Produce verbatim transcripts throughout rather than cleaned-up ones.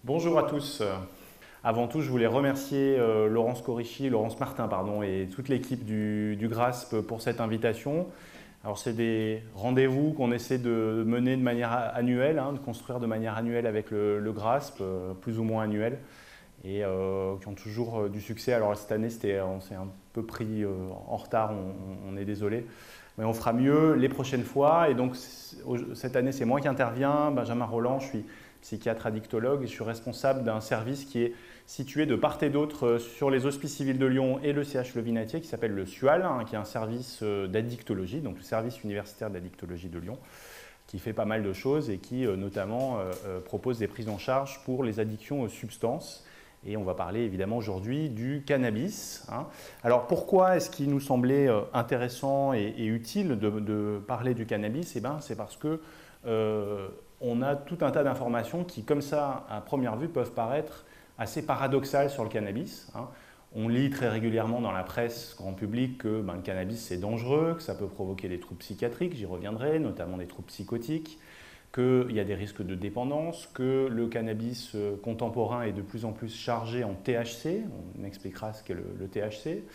Bonjour à tous. Avant tout, je voulais remercier euh, Laurence Corichi, Laurence Martin pardon, et toute l'équipe du, du GRASP pour cette invitation. Alors, c'est des rendez-vous qu'on essaie de mener de manière annuelle, hein, de construire de manière annuelle avec le, le GRASP, euh, plus ou moins annuel, et euh, qui ont toujours euh, du succès. Alors cette année, c'était, on s'est un peu pris euh, en retard, on, on est désolé. Mais on fera mieux les prochaines fois. Et donc, cette année, c'est moi qui interviens, Benjamin Roland, je suis psychiatre addictologue et je suis responsable d'un service qui est situé de part et d'autre sur les Hospices civils de Lyon et le C H Levinatier, qui s'appelle le SUAL, hein, qui est un service d'addictologie, donc le service universitaire d'addictologie de Lyon, qui fait pas mal de choses et qui, notamment, euh, propose des prises en charge pour les addictions aux substances. Et on va parler évidemment aujourd'hui du cannabis. Hein. Alors pourquoi est-ce qu'il nous semblait intéressant et, et utile de, de parler du cannabis? Eh ben, c'est parce que euh, on a tout un tas d'informations qui, comme ça, à première vue, peuvent paraître assez paradoxales sur le cannabis. Hein. On lit très régulièrement dans la presse grand public que ben, le cannabis c'est dangereux, que ça peut provoquer des troubles psychiatriques, j'y reviendrai, notamment des troubles psychotiques, qu'il y a des risques de dépendance, que le cannabis contemporain est de plus en plus chargé en T H C, on expliquera ce qu'est le, le T H C,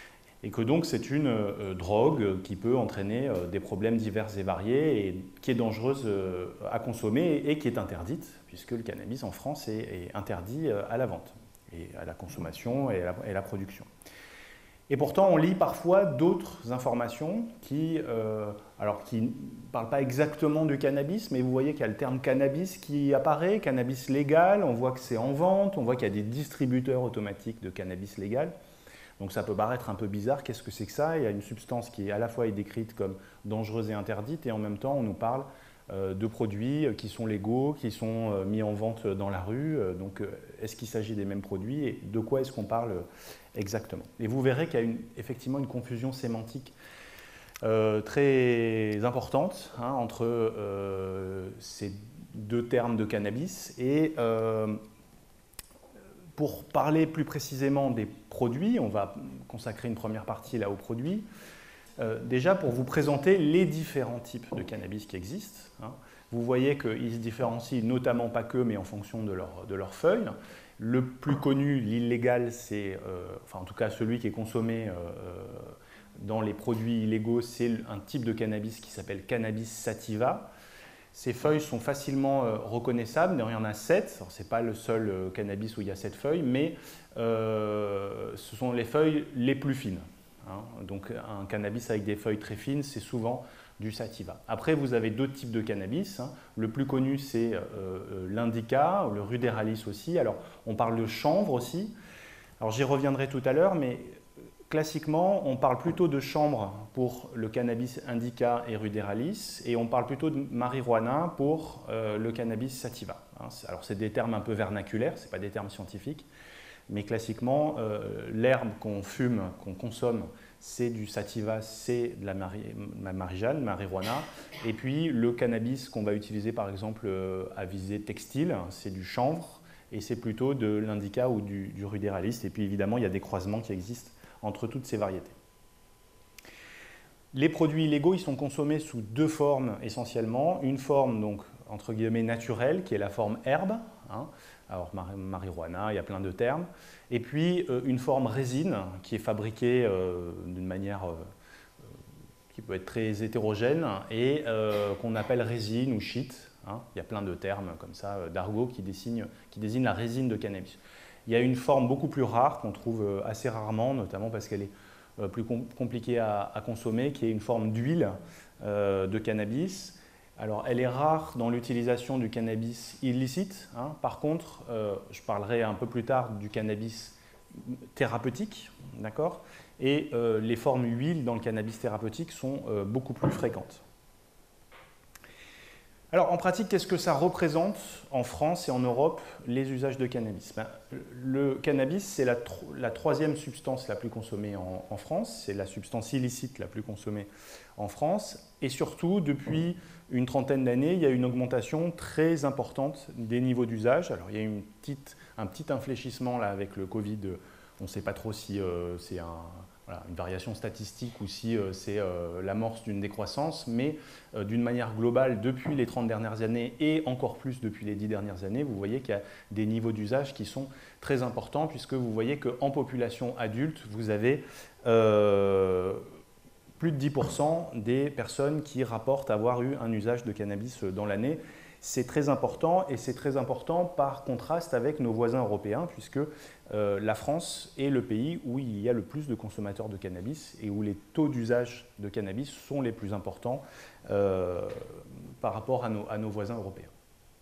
et que donc c'est une euh, drogue qui peut entraîner euh, des problèmes divers et variés et qui est dangereuse euh, à consommer et qui est interdite, puisque le cannabis en France est, est interdit euh, à la vente, et à la consommation et à la, et à la production. Et pourtant, on lit parfois d'autres informations qui euh, alors, qui ne parlent pas exactement du cannabis, mais vous voyez qu'il y a le terme cannabis qui apparaît, cannabis légal, on voit que c'est en vente, on voit qu'il y a des distributeurs automatiques de cannabis légal. Donc ça peut paraître un peu bizarre, qu'est-ce que c'est que ça? Il y a une substance qui est à la fois est décrite comme dangereuse et interdite, et en même temps on nous parle euh, de produits qui sont légaux, qui sont euh, mis en vente dans la rue. Donc euh, est-ce qu'il s'agit des mêmes produits et de quoi est-ce qu'on parle exactement? Et vous verrez qu'il y a une, effectivement une confusion sémantique euh, très importante hein, entre euh, ces deux termes de cannabis. Et euh, pour parler plus précisément des produits, on va consacrer une première partie là aux produits. Euh, déjà, pour vous présenter les différents types de cannabis qui existent. Hein. Vous voyez qu'ils se différencient notamment, pas que, mais en fonction de leur, de leur feuille. Le plus connu, l'illégal, c'est, euh, enfin en tout cas celui qui est consommé euh, dans les produits illégaux, c'est un type de cannabis qui s'appelle cannabis sativa. Ces feuilles sont facilement euh, reconnaissables, d'ailleurs il y en a sept, ce n'est pas le seul euh, cannabis où il y a sept feuilles, mais euh, ce sont les feuilles les plus fines. Hein. Donc un cannabis avec des feuilles très fines, c'est souvent du sativa. Après, vous avez d'autres types de cannabis. Hein. Le plus connu, c'est euh, l'indica, le ruderalis aussi. Alors, on parle de chanvre aussi. Alors, j'y reviendrai tout à l'heure, mais classiquement, on parle plutôt de chanvre pour le cannabis indica et ruderalis, et on parle plutôt de marijuana pour euh, le cannabis sativa. Hein. Alors, c'est des termes un peu vernaculaires, ce n'est pas des termes scientifiques, mais classiquement, euh, l'herbe qu'on fume, qu'on consomme, c'est du sativa, c'est de la marijane, marijuana. Et puis le cannabis qu'on va utiliser par exemple à visée textile, c'est du chanvre et c'est plutôt de l'indica ou du, du ruderalis. Et puis évidemment, il y a des croisements qui existent entre toutes ces variétés. Les produits illégaux, ils sont consommés sous deux formes essentiellement. Une forme donc entre guillemets naturelle, qui est la forme herbe. Hein. Alors marijuana, il y a plein de termes. Et puis euh, une forme résine qui est fabriquée euh, d'une manière euh, qui peut être très hétérogène et euh, qu'on appelle résine ou shit. Hein. Il y a plein de termes comme ça euh, d'argot qui désignent, qui désignent la résine de cannabis. Il y a une forme beaucoup plus rare qu'on trouve euh, assez rarement, notamment parce qu'elle est euh, plus com compliquée à, à consommer, qui est une forme d'huile euh, de cannabis. Alors, elle est rare dans l'utilisation du cannabis illicite. Hein. Par contre, euh, je parlerai un peu plus tard du cannabis thérapeutique, d'accord ? Et euh, les formes huile dans le cannabis thérapeutique sont euh, beaucoup plus fréquentes. Alors, en pratique, qu'est-ce que ça représente en France et en Europe, les usages de cannabis? Ben, le cannabis, c'est la, tro la troisième substance la plus consommée en, en France, c'est la substance illicite la plus consommée en France, et surtout, depuis une trentaine d'années, il y a une augmentation très importante des niveaux d'usage. Alors, il y a une petite, un petit infléchissement là avec le Covid, on ne sait pas trop si euh, c'est un, voilà, une variation statistique ou si euh, c'est euh, l'amorce d'une décroissance, mais euh, d'une manière globale, depuis les trente dernières années et encore plus depuis les dix dernières années, vous voyez qu'il y a des niveaux d'usage qui sont très importants, puisque vous voyez qu'en population adulte, vous avez euh, plus de dix pour cent des personnes qui rapportent avoir eu un usage de cannabis dans l'année. C'est très important, et c'est très important par contraste avec nos voisins européens, puisque euh, la France est le pays où il y a le plus de consommateurs de cannabis et où les taux d'usage de cannabis sont les plus importants euh, par rapport à nos, à nos voisins européens.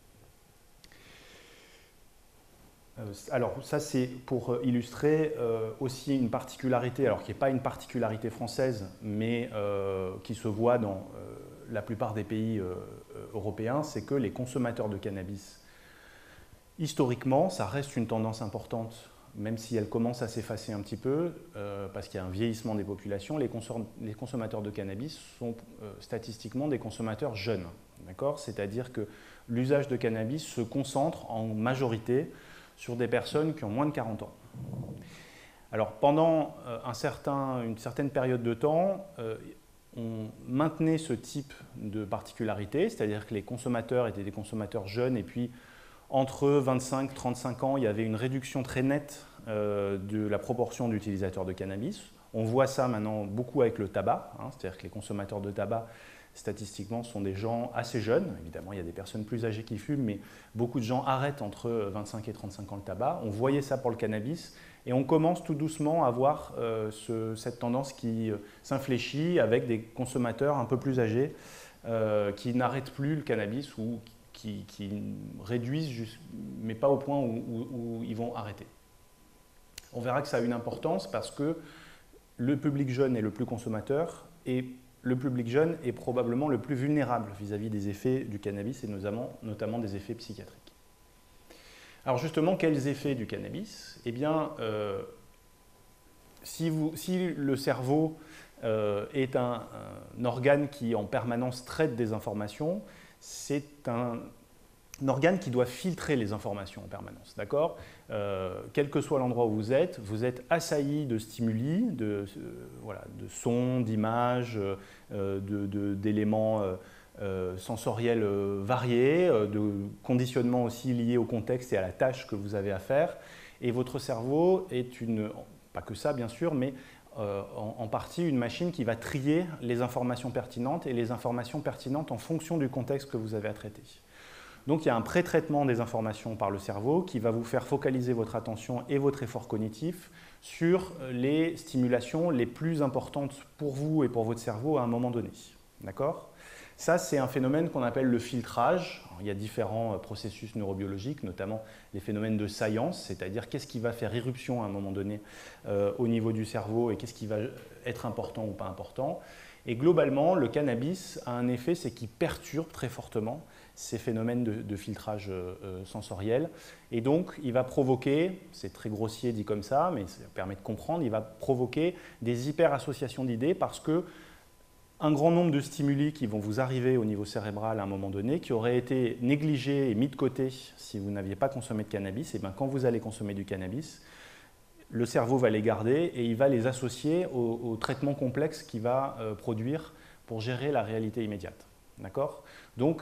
Alors ça, c'est pour illustrer euh, aussi une particularité, alors qui n'est pas une particularité française, mais euh, qui se voit dans euh, la plupart des pays euh, européens, c'est que les consommateurs de cannabis, historiquement, ça reste une tendance importante, même si elle commence à s'effacer un petit peu, euh, parce qu'il y a un vieillissement des populations, les, les consommateurs de cannabis sont euh, statistiquement des consommateurs jeunes. C'est-à-dire que l'usage de cannabis se concentre en majorité sur des personnes qui ont moins de quarante ans. Alors pendant un certain, une certaine période de temps, euh, on maintenait ce type de particularité, c'est-à-dire que les consommateurs étaient des consommateurs jeunes, et puis entre vingt-cinq et trente-cinq ans, il y avait une réduction très nette euh, de la proportion d'utilisateurs de cannabis. On voit ça maintenant beaucoup avec le tabac, hein, c'est-à-dire que les consommateurs de tabac, statistiquement, sont des gens assez jeunes. Évidemment, il y a des personnes plus âgées qui fument, mais beaucoup de gens arrêtent entre vingt-cinq et trente-cinq ans le tabac. On voyait ça pour le cannabis, et on commence tout doucement à voir euh, ce, cette tendance qui euh, s'infléchit avec des consommateurs un peu plus âgés euh, qui n'arrêtent plus le cannabis ou qui, qui réduisent, juste, mais pas au point où, où, où ils vont arrêter. On verra que ça a une importance parce que le public jeune est le plus consommateur, et le public jeune est probablement le plus vulnérable vis-à-vis des effets du cannabis, et notamment, notamment des effets psychiatriques. Alors justement, quels effets du cannabis? Eh bien, euh, si, vous, si le cerveau euh, est un, un organe qui en permanence traite des informations, c'est un, un organe qui doit filtrer les informations en permanence, d'accord? Euh, quel que soit l'endroit où vous êtes, vous êtes assailli de stimuli, de, euh, voilà, de sons, d'images, euh, d'éléments euh, euh, sensoriels euh, variés, euh, de conditionnements aussi liés au contexte et à la tâche que vous avez à faire. Et votre cerveau est une, pas que ça bien sûr, mais euh, en, en partie une machine qui va trier les informations pertinentes et les informations pertinentes en fonction du contexte que vous avez à traiter. Donc il y a un pré-traitement des informations par le cerveau qui va vous faire focaliser votre attention et votre effort cognitif sur les stimulations les plus importantes pour vous et pour votre cerveau à un moment donné. D'accord ? Ça, c'est un phénomène qu'on appelle le filtrage. Alors, il y a différents processus neurobiologiques, notamment les phénomènes de science, c'est-à-dire qu'est-ce qui va faire irruption à un moment donné euh, au niveau du cerveau et qu'est-ce qui va être important ou pas important. Et globalement, le cannabis a un effet, c'est qu'il perturbe très fortement ces phénomènes de, de filtrage euh, sensoriel. Et donc, il va provoquer, c'est très grossier dit comme ça, mais ça permet de comprendre, il va provoquer des hyperassociations d'idées parce que un grand nombre de stimuli qui vont vous arriver au niveau cérébral à un moment donné, qui auraient été négligés et mis de côté si vous n'aviez pas consommé de cannabis, et bien quand vous allez consommer du cannabis, le cerveau va les garder et il va les associer au, au traitement complexe qu'il va euh, produire pour gérer la réalité immédiate. D'accord ? Donc,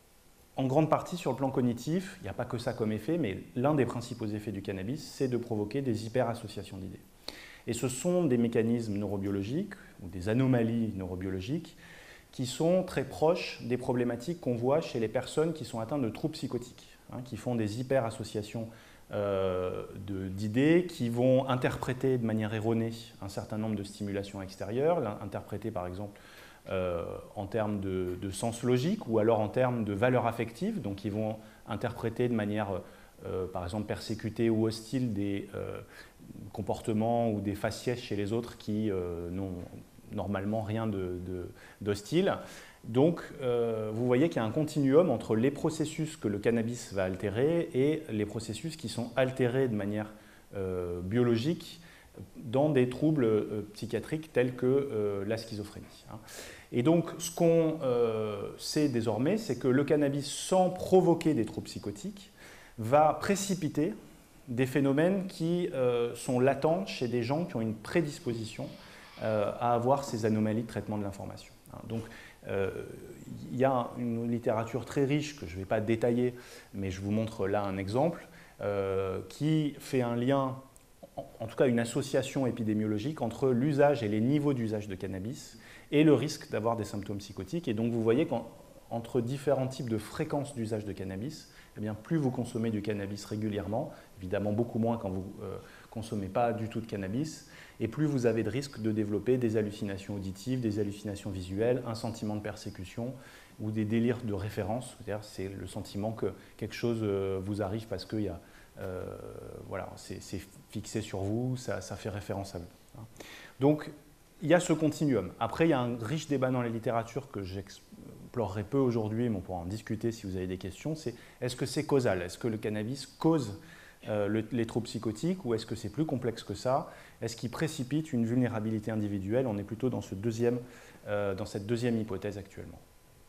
en grande partie, sur le plan cognitif, il n'y a pas que ça comme effet, mais l'un des principaux effets du cannabis, c'est de provoquer des hyperassociations d'idées. Et ce sont des mécanismes neurobiologiques ou des anomalies neurobiologiques qui sont très proches des problématiques qu'on voit chez les personnes qui sont atteintes de troubles psychotiques, hein, qui font des hyperassociations euh, d'idées, qui vont interpréter de manière erronée un certain nombre de stimulations extérieures, interpréter par exemple euh, en termes de, de sens logique ou alors en termes de valeur affective, donc ils vont interpréter de manière euh, par exemple persécutée ou hostile des euh, comportements ou des faciès chez les autres qui euh, n'ont normalement rien d'hostile. De, de, Donc, euh, vous voyez qu'il y a un continuum entre les processus que le cannabis va altérer et les processus qui sont altérés de manière euh, biologique dans des troubles euh, psychiatriques tels que euh, la schizophrénie. Hein. Et donc, ce qu'on euh, sait désormais, c'est que le cannabis, sans provoquer des troubles psychotiques, va précipiter des phénomènes qui euh, sont latents chez des gens qui ont une prédisposition euh, à avoir ces anomalies de traitement de l'information. Hein. Donc, euh, il y a une littérature très riche que je ne vais pas détailler, mais je vous montre là un exemple, euh, qui fait un lien, en tout cas une association épidémiologique entre l'usage et les niveaux d'usage de cannabis et le risque d'avoir des symptômes psychotiques. Et donc vous voyez qu'entre différents types de fréquences d'usage de cannabis, eh bien, plus vous consommez du cannabis régulièrement, évidemment beaucoup moins quand vous ne euh, consommez pas du tout de cannabis, et plus vous avez de risque de développer des hallucinations auditives, des hallucinations visuelles, un sentiment de persécution ou des délires de référence. C'est-à-dire c'est le sentiment que quelque chose euh, vous arrive parce que y a, euh, voilà, c'est fixé sur vous, ça, ça fait référence à vous. Donc, il y a ce continuum. Après, il y a un riche débat dans la littérature que j'explorerai peu aujourd'hui, mais on pourra en discuter si vous avez des questions, c'est est-ce que c'est causal? Est-ce que le cannabis cause euh, le, les troubles psychotiques ou est-ce que c'est plus complexe que ça? Est-ce qu'il précipite une vulnérabilité individuelle? On est plutôt dans, ce deuxième, euh, dans cette deuxième hypothèse actuellement.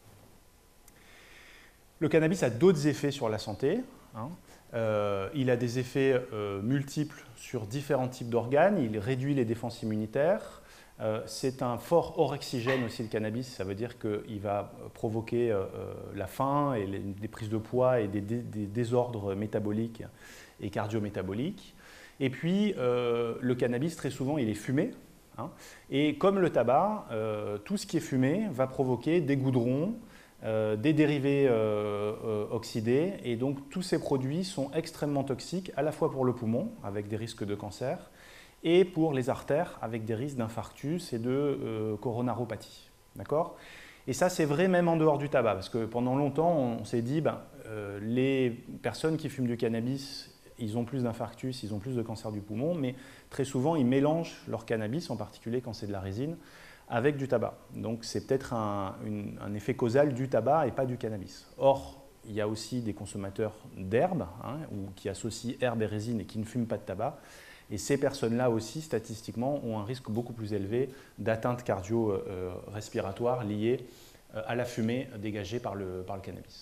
Le cannabis a d'autres effets sur la santé. Hein. Euh, il a des effets euh, multiples sur différents types d'organes. Il réduit les défenses immunitaires. Euh, c'est un fort orexigène aussi, le cannabis. Ça veut dire qu'il va provoquer euh, la faim et les, des prises de poids et des, des, des désordres métaboliques et cardiométaboliques. Et puis, euh, le cannabis, très souvent, il est fumé. Hein, et comme le tabac, euh, tout ce qui est fumé va provoquer des goudrons, euh, des dérivés euh, euh, oxydés. Et donc, tous ces produits sont extrêmement toxiques, à la fois pour le poumon, avec des risques de cancer, et pour les artères, avec des risques d'infarctus et de euh, coronaropathie. D'accord ? Et ça, c'est vrai même en dehors du tabac, parce que pendant longtemps, on s'est dit, ben, euh, les personnes qui fument du cannabis, ils ont plus d'infarctus, ils ont plus de cancer du poumon, mais très souvent, ils mélangent leur cannabis, en particulier quand c'est de la résine, avec du tabac. Donc, c'est peut-être un, une, un effet causal du tabac et pas du cannabis. Or, il y a aussi des consommateurs d'herbes, hein, ou qui associent herbe et résine et qui ne fument pas de tabac. Et ces personnes-là aussi, statistiquement, ont un risque beaucoup plus élevé d'atteinte cardio-respiratoire liée à la fumée dégagée par le, par le cannabis.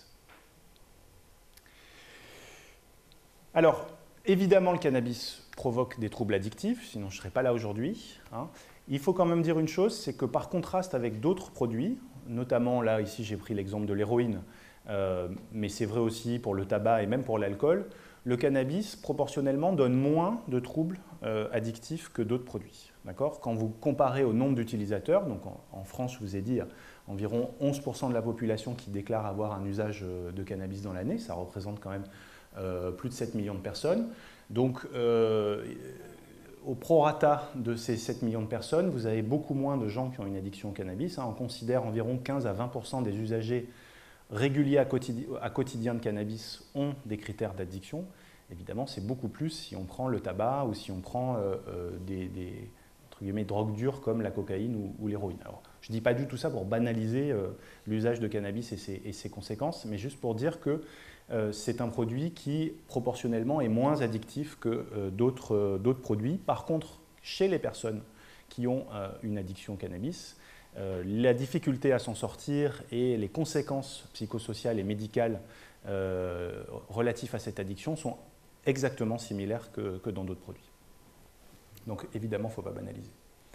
Alors, évidemment, le cannabis provoque des troubles addictifs, sinon je ne serais pas là aujourd'hui. Hein. Il faut quand même dire une chose, c'est que par contraste avec d'autres produits, notamment là, ici, j'ai pris l'exemple de l'héroïne, euh, mais c'est vrai aussi pour le tabac et même pour l'alcool, le cannabis, proportionnellement, donne moins de troubles euh, addictifs que d'autres produits. Quand vous comparez au nombre d'utilisateurs, donc en, en France, je vous ai dit, environ onze pour cent de la population qui déclare avoir un usage de cannabis dans l'année, ça représente quand même euh, plus de sept millions de personnes. Donc, euh, au prorata de ces sept millions de personnes, vous avez beaucoup moins de gens qui ont une addiction au cannabis. Hein. On considère environ quinze à vingt pour cent des usagers réguliers à quotidien, à quotidien de cannabis ont des critères d'addiction. Évidemment, c'est beaucoup plus si on prend le tabac ou si on prend euh, euh, des, des entre guillemets, drogues dures comme la cocaïne ou, ou l'héroïne. Alors, je ne dis pas du tout ça pour banaliser euh, l'usage de cannabis et ses, et ses conséquences, mais juste pour dire que euh, c'est un produit qui, proportionnellement, est moins addictif que euh, d'autres euh, d'autres produits. Par contre, chez les personnes qui ont euh, une addiction au cannabis, Euh, la difficulté à s'en sortir et les conséquences psychosociales et médicales euh, relatives à cette addiction sont exactement similaires que, que dans d'autres produits. Donc évidemment, il ne faut pas banaliser.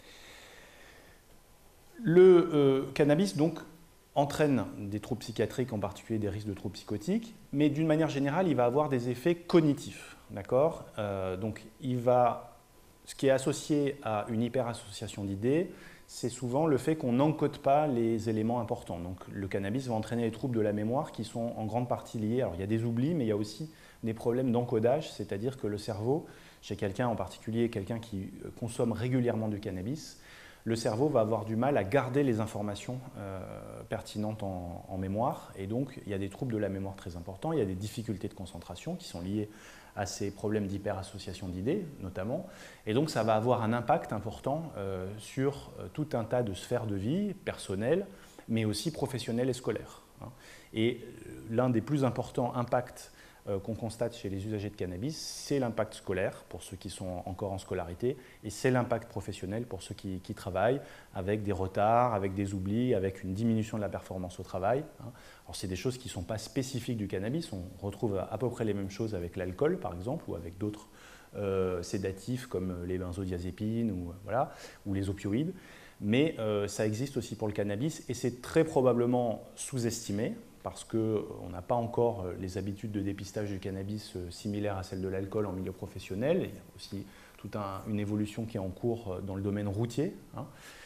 Le euh, cannabis donc entraîne des troubles psychiatriques, en particulier des risques de troubles psychotiques, mais d'une manière générale, il va avoir des effets cognitifs. D'accord ? euh, Donc il va, ce qui est associé à une hyperassociation d'idées, c'est souvent le fait qu'on n'encode pas les éléments importants. Donc le cannabis va entraîner des troubles de la mémoire qui sont en grande partie liés. Alors il y a des oublis, mais il y a aussi des problèmes d'encodage, c'est-à-dire que le cerveau, chez quelqu'un en particulier, quelqu'un qui consomme régulièrement du cannabis, le cerveau va avoir du mal à garder les informations euh, pertinentes en, en mémoire. Et donc il y a des troubles de la mémoire très importants, il y a des difficultés de concentration qui sont liées à ces problèmes d'hyperassociation d'idées, notamment. Et donc, ça va avoir un impact important euh, sur euh, tout un tas de sphères de vie, personnelles, mais aussi professionnelles et scolaires. Hein. Et euh, l'un des plus importants impacts euh, qu'on constate chez les usagers de cannabis, c'est l'impact scolaire, pour ceux qui sont encore en scolarité, et c'est l'impact professionnel pour ceux qui, qui travaillent, avec des retards, avec des oublis, avec une diminution de la performance au travail. Hein. Alors, c'est des choses qui ne sont pas spécifiques du cannabis. On retrouve à peu près les mêmes choses avec l'alcool, par exemple, ou avec d'autres euh, sédatifs comme les benzodiazépines ou, voilà, ou les opioïdes. Mais euh, ça existe aussi pour le cannabis et c'est très probablement sous-estimé parce qu'on n'a pas encore les habitudes de dépistage du cannabis euh, similaires à celles de l'alcool en milieu professionnel. Il y a aussi toute un, une évolution qui est en cours dans le domaine routier. Hein.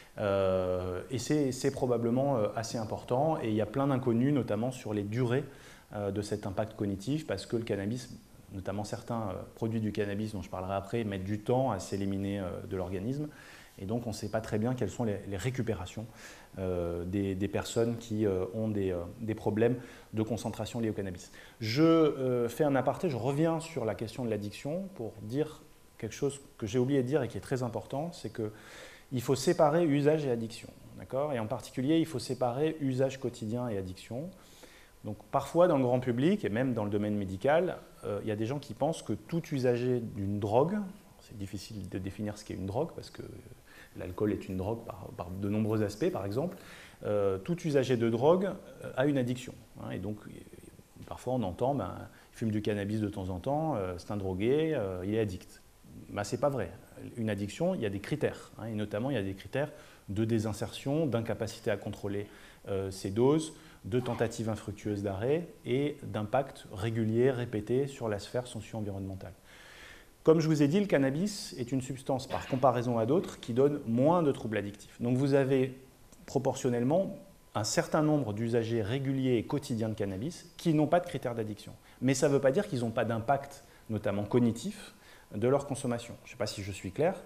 Euh, et c'est probablement assez important et il y a plein d'inconnus, notamment sur les durées euh, de cet impact cognitif parce que le cannabis, notamment certains euh, produits du cannabis dont je parlerai après, mettent du temps à s'éliminer euh, de l'organisme. Et donc, on ne sait pas très bien quelles sont les, les récupérations euh, des, des personnes qui euh, ont des, euh, des problèmes de concentration liés au cannabis. Je euh, fais un aparté, je reviens sur la question de l'addiction pour dire quelque chose que j'ai oublié de dire et qui est très important, c'est qu'il faut séparer usage et addiction. Et en particulier, il faut séparer usage quotidien et addiction. Donc, parfois, dans le grand public, et même dans le domaine médical, euh, il y a des gens qui pensent que tout usager d'une drogue, c'est difficile de définir ce qu'est une drogue parce que l'alcool est une drogue par, par de nombreux aspects, par exemple. Euh, tout usager de drogue euh, a une addiction. Hein, et donc, parfois, on entend, ben, il fume du cannabis de temps en temps, euh, c'est un drogué, euh, il est addict. Ben, ce n'est pas vrai. Une addiction, il y a des critères. Hein, et notamment, il y a des critères de désinsertion, d'incapacité à contrôler euh, ses doses, de tentatives infructueuses d'arrêt et d'impact régulier, répété sur la sphère socio-environnementale. Comme je vous ai dit, le cannabis est une substance, par comparaison à d'autres, qui donne moins de troubles addictifs. Donc vous avez proportionnellement un certain nombre d'usagers réguliers et quotidiens de cannabis qui n'ont pas de critères d'addiction. Mais ça ne veut pas dire qu'ils n'ont pas d'impact, notamment cognitif, de leur consommation. Je ne sais pas si je suis clair.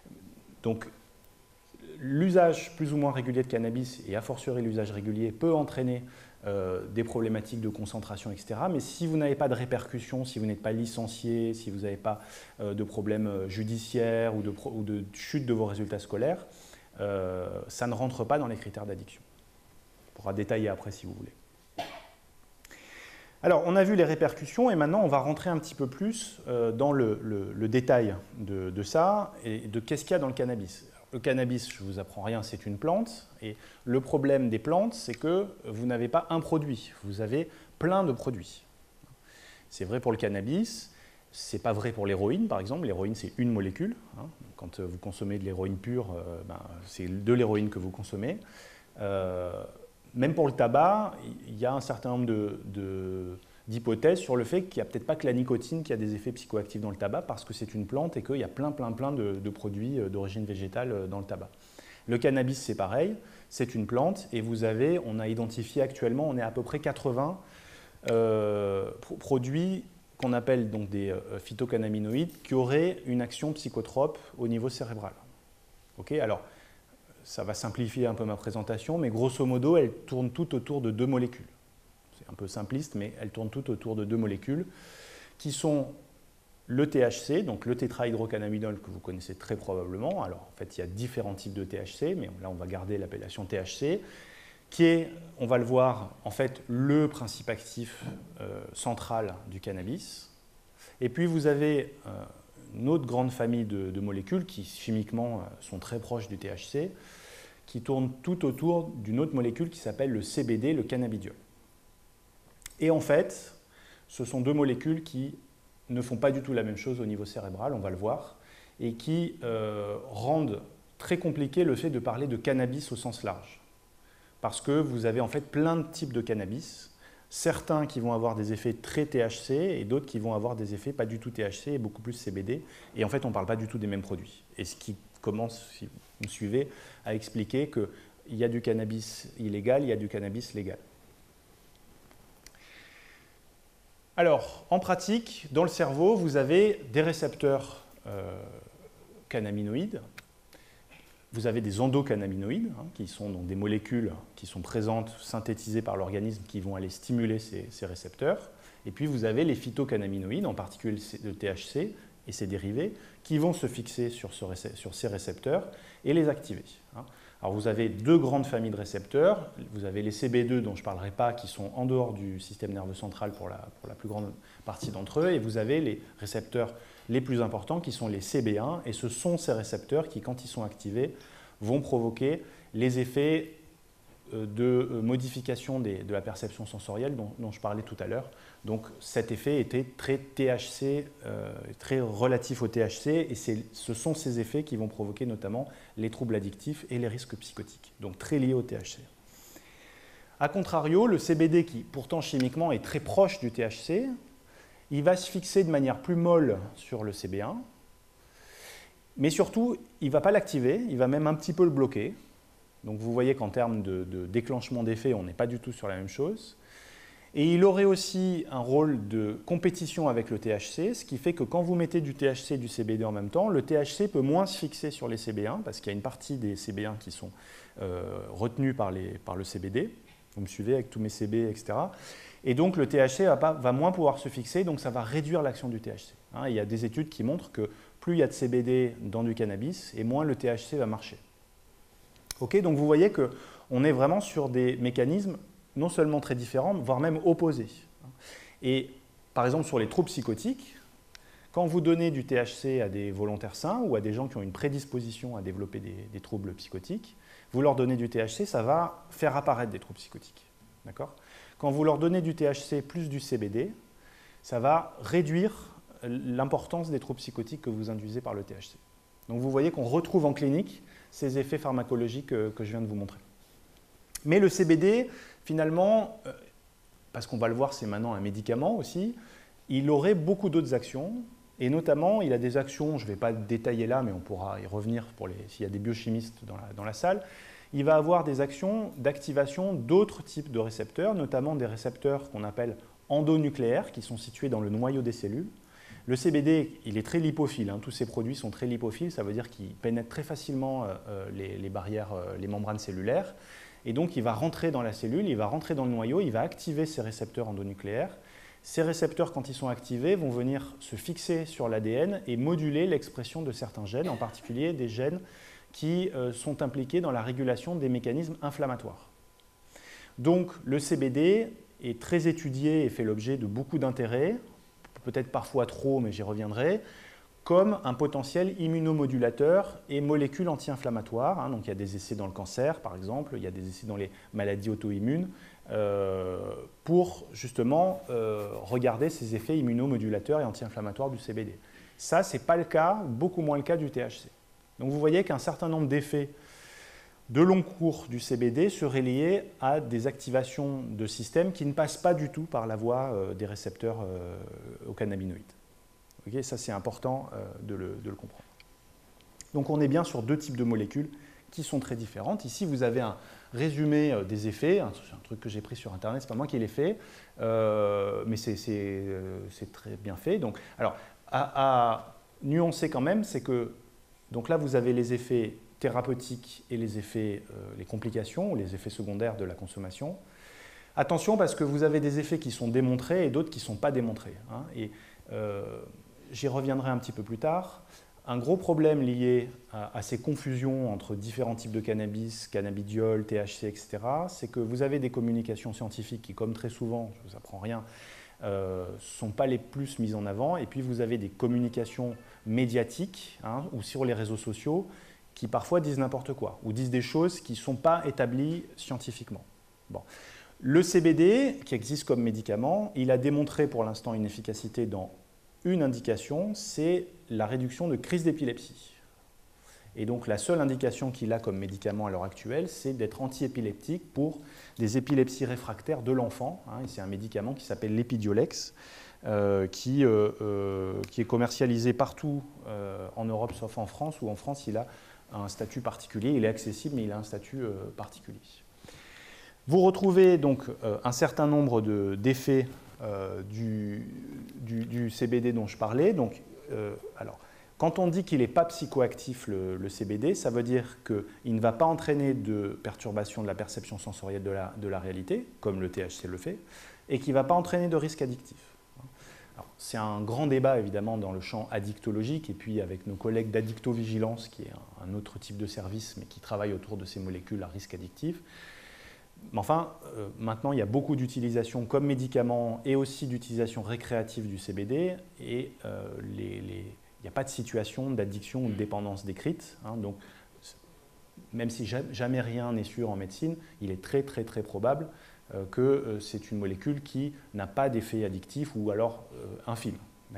Donc l'usage plus ou moins régulier de cannabis, et a fortiori l'usage régulier, peut entraîner Euh, des problématiques de concentration, et cetera. Mais si vous n'avez pas de répercussions, si vous n'êtes pas licencié, si vous n'avez pas euh, de problèmes judiciaires ou de, pro ou de chute de vos résultats scolaires, euh, ça ne rentre pas dans les critères d'addiction. On pourra détailler après si vous voulez. Alors, on a vu les répercussions et maintenant on va rentrer un petit peu plus euh, dans le, le, le détail de, de ça et de qu'est-ce qu'il y a dans le cannabis. Le cannabis, je ne vous apprends rien, c'est une plante. Et le problème des plantes, c'est que vous n'avez pas un produit, vous avez plein de produits. C'est vrai pour le cannabis, ce n'est pas vrai pour l'héroïne, par exemple. L'héroïne, c'est une molécule. Hein. Quand vous consommez de l'héroïne pure, euh, ben, c'est de l'héroïne que vous consommez. Euh, même pour le tabac, il y a un certain nombre de, de, d'hypothèses sur le fait qu'il n'y a peut-être pas que la nicotine qui a des effets psychoactifs dans le tabac parce que c'est une plante et qu'il y a plein, plein, plein de, de produits d'origine végétale dans le tabac. Le cannabis, c'est pareil, c'est une plante et vous avez, on a identifié actuellement, on est à peu près quatre-vingts euh, produits qu'on appelle donc des euh, phytocannabinoïdes qui auraient une action psychotrope au niveau cérébral. Okay, alors, ça va simplifier un peu ma présentation, mais grosso modo, elles tournent toutes autour de deux molécules. C'est un peu simpliste, mais elles tournent toutes autour de deux molécules qui sont le T H C, donc le tétrahydrocannabinol que vous connaissez très probablement. Alors en fait, il y a différents types de T H C, mais là on va garder l'appellation T H C, qui est, on va le voir, en fait le principe actif euh, central du cannabis. Et puis vous avez euh, une autre grande famille de, de molécules qui chimiquement sont très proches du T H C, qui tournent tout autour d'une autre molécule qui s'appelle le C B D, le cannabidiol. Et en fait, ce sont deux molécules qui ne font pas du tout la même chose au niveau cérébral, on va le voir, et qui euh, rendent très compliqué le fait de parler de cannabis au sens large. Parce que vous avez en fait plein de types de cannabis, certains qui vont avoir des effets très T H C et d'autres qui vont avoir des effets pas du tout T H C et beaucoup plus C B D. Et en fait, on ne parle pas du tout des mêmes produits. Et ce qui commence, si vous me suivez, à expliquer qu'il y a du cannabis illégal, il y a du cannabis légal. Alors, en pratique, dans le cerveau, vous avez des récepteurs euh, cannabinoïdes, vous avez des endocannabinoïdes, hein, qui sont donc des molécules qui sont présentes, synthétisées par l'organisme, qui vont aller stimuler ces, ces récepteurs. Et puis, vous avez les phytocannabinoïdes, en particulier le T H C et ses dérivés, qui vont se fixer sur, ce, sur ces récepteurs et les activer. Hein. Alors, vous avez deux grandes familles de récepteurs. Vous avez les C B deux, dont je ne parlerai pas, qui sont en dehors du système nerveux central pour la, pour la plus grande partie d'entre eux. Et vous avez les récepteurs les plus importants, qui sont les C B un. Et ce sont ces récepteurs qui, quand ils sont activés, vont provoquer les effets de modification des, de la perception sensorielle dont, dont je parlais tout à l'heure. Donc cet effet était très T H C, euh, très relatif au T H C, et ce sont ces effets qui vont provoquer notamment les troubles addictifs et les risques psychotiques, donc très liés au T H C. A contrario, le C B D, qui pourtant chimiquement est très proche du T H C, il va se fixer de manière plus molle sur le C B un, mais surtout, il ne va pas l'activer, il va même un petit peu le bloquer. Donc vous voyez qu'en termes de, de déclenchement d'effet, on n'est pas du tout sur la même chose. Et il aurait aussi un rôle de compétition avec le T H C, ce qui fait que quand vous mettez du T H C et du C B D en même temps, le T H C peut moins se fixer sur les C B un, parce qu'il y a une partie des C B un qui sont euh, retenus par, les, par le C B D. Vous me suivez avec tous mes C B, et cetera. Et donc le T H C va, pas, va moins pouvoir se fixer, donc ça va réduire l'action du T H C. Hein, il y a des études qui montrent que plus il y a de C B D dans du cannabis, et moins le T H C va marcher. Okay, donc vous voyez qu'on est vraiment sur des mécanismes non seulement très différents, voire même opposés. Et par exemple sur les troubles psychotiques, quand vous donnez du T H C à des volontaires sains ou à des gens qui ont une prédisposition à développer des, des troubles psychotiques, vous leur donnez du T H C, ça va faire apparaître des troubles psychotiques. Quand vous leur donnez du T H C plus du C B D, ça va réduire l'importance des troubles psychotiques que vous induisez par le T H C. Donc vous voyez qu'on retrouve en clinique ces effets pharmacologiques que, que je viens de vous montrer. Mais le C B D, finalement, euh, parce qu'on va le voir, c'est maintenant un médicament aussi, il aurait beaucoup d'autres actions, et notamment, il a des actions, je ne vais pas détailler là, mais on pourra y revenir s'il y a des biochimistes dans la, dans la salle, il va avoir des actions d'activation d'autres types de récepteurs, notamment des récepteurs qu'on appelle endonucléaires, qui sont situés dans le noyau des cellules. Le C B D, il est très lipophile, hein. Tous ces produits sont très lipophiles, ça veut dire qu'ils pénètrent très facilement euh, les, les barrières, euh, les membranes cellulaires, et donc il va rentrer dans la cellule, il va rentrer dans le noyau, il va activer ces récepteurs endonucléaires. Ces récepteurs, quand ils sont activés, vont venir se fixer sur l'A D N et moduler l'expression de certains gènes, en particulier des gènes qui euh, sont impliqués dans la régulation des mécanismes inflammatoires. Donc le C B D est très étudié et fait l'objet de beaucoup d'intérêt, peut-être parfois trop, mais j'y reviendrai, comme un potentiel immunomodulateur et molécule anti-inflammatoire. Hein. Donc il y a des essais dans le cancer, par exemple, il y a des essais dans les maladies auto-immunes, euh, pour justement euh, regarder ces effets immunomodulateurs et anti-inflammatoires du C B D. Ça, ce n'est pas le cas, beaucoup moins le cas du T H C. Donc vous voyez qu'un certain nombre d'effets de long cours du C B D seraient liés à des activations de systèmes qui ne passent pas du tout par la voie euh, des récepteurs euh, aux cannabinoïdes. Okay, ça, c'est important euh, de, le, de le comprendre. Donc on est bien sur deux types de molécules qui sont très différentes. Ici, vous avez un résumé euh, des effets. Hein, c'est un truc que j'ai pris sur Internet, ce n'est pas moi qui l'ai fait, euh, mais c'est euh, très bien fait. Donc, alors, à, à nuancer quand même, c'est que donc là, vous avez les effets thérapeutiques et les effets, euh, les complications ou les effets secondaires de la consommation. Attention, parce que vous avez des effets qui sont démontrés et d'autres qui ne sont pas démontrés. Hein, et euh, j'y reviendrai un petit peu plus tard. Un gros problème lié à, à ces confusions entre différents types de cannabis, cannabidiol, T H C, et cetera, c'est que vous avez des communications scientifiques qui, comme très souvent, je ne vous apprends rien, ne euh, sont pas les plus mises en avant. Et puis vous avez des communications médiatiques, hein, ou sur les réseaux sociaux qui parfois disent n'importe quoi, ou disent des choses qui ne sont pas établies scientifiquement. Bon. Le C B D, qui existe comme médicament, il a démontré pour l'instant une efficacité dans une indication, c'est la réduction de crise d'épilepsie. Et donc la seule indication qu'il a comme médicament à l'heure actuelle, c'est d'être antiépileptique pour des épilepsies réfractaires de l'enfant. Hein, c'est un médicament qui s'appelle l'Epidiolex, euh, qui, euh, euh, qui est commercialisé partout euh, en Europe, sauf en France, où en France il a un statut particulier. Il est accessible, mais il a un statut euh, particulier. Vous retrouvez donc euh, un certain nombre d'effets euh, du, du, du C B D dont je parlais. Donc, euh, alors, quand on dit qu'il n'est pas psychoactif, le, le C B D, ça veut dire qu'il ne va pas entraîner de perturbation de la perception sensorielle de la, de la réalité, comme le T H C le fait, et qu'il ne va pas entraîner de risque addictif. C'est un grand débat, évidemment, dans le champ addictologique, et puis avec nos collègues d'addictovigilance, qui est un, un autre type de service, mais qui travaille autour de ces molécules à risque addictif. Mais enfin, euh, maintenant, il y a beaucoup d'utilisation comme médicament et aussi d'utilisation récréative du C B D, et euh, les, les, il n'y a pas de situation d'addiction ou de dépendance décrite. Hein, donc, même si jamais rien n'est sûr en médecine, il est très très très probable euh, que euh, c'est une molécule qui n'a pas d'effet addictif ou alors euh, infime. D'accord ?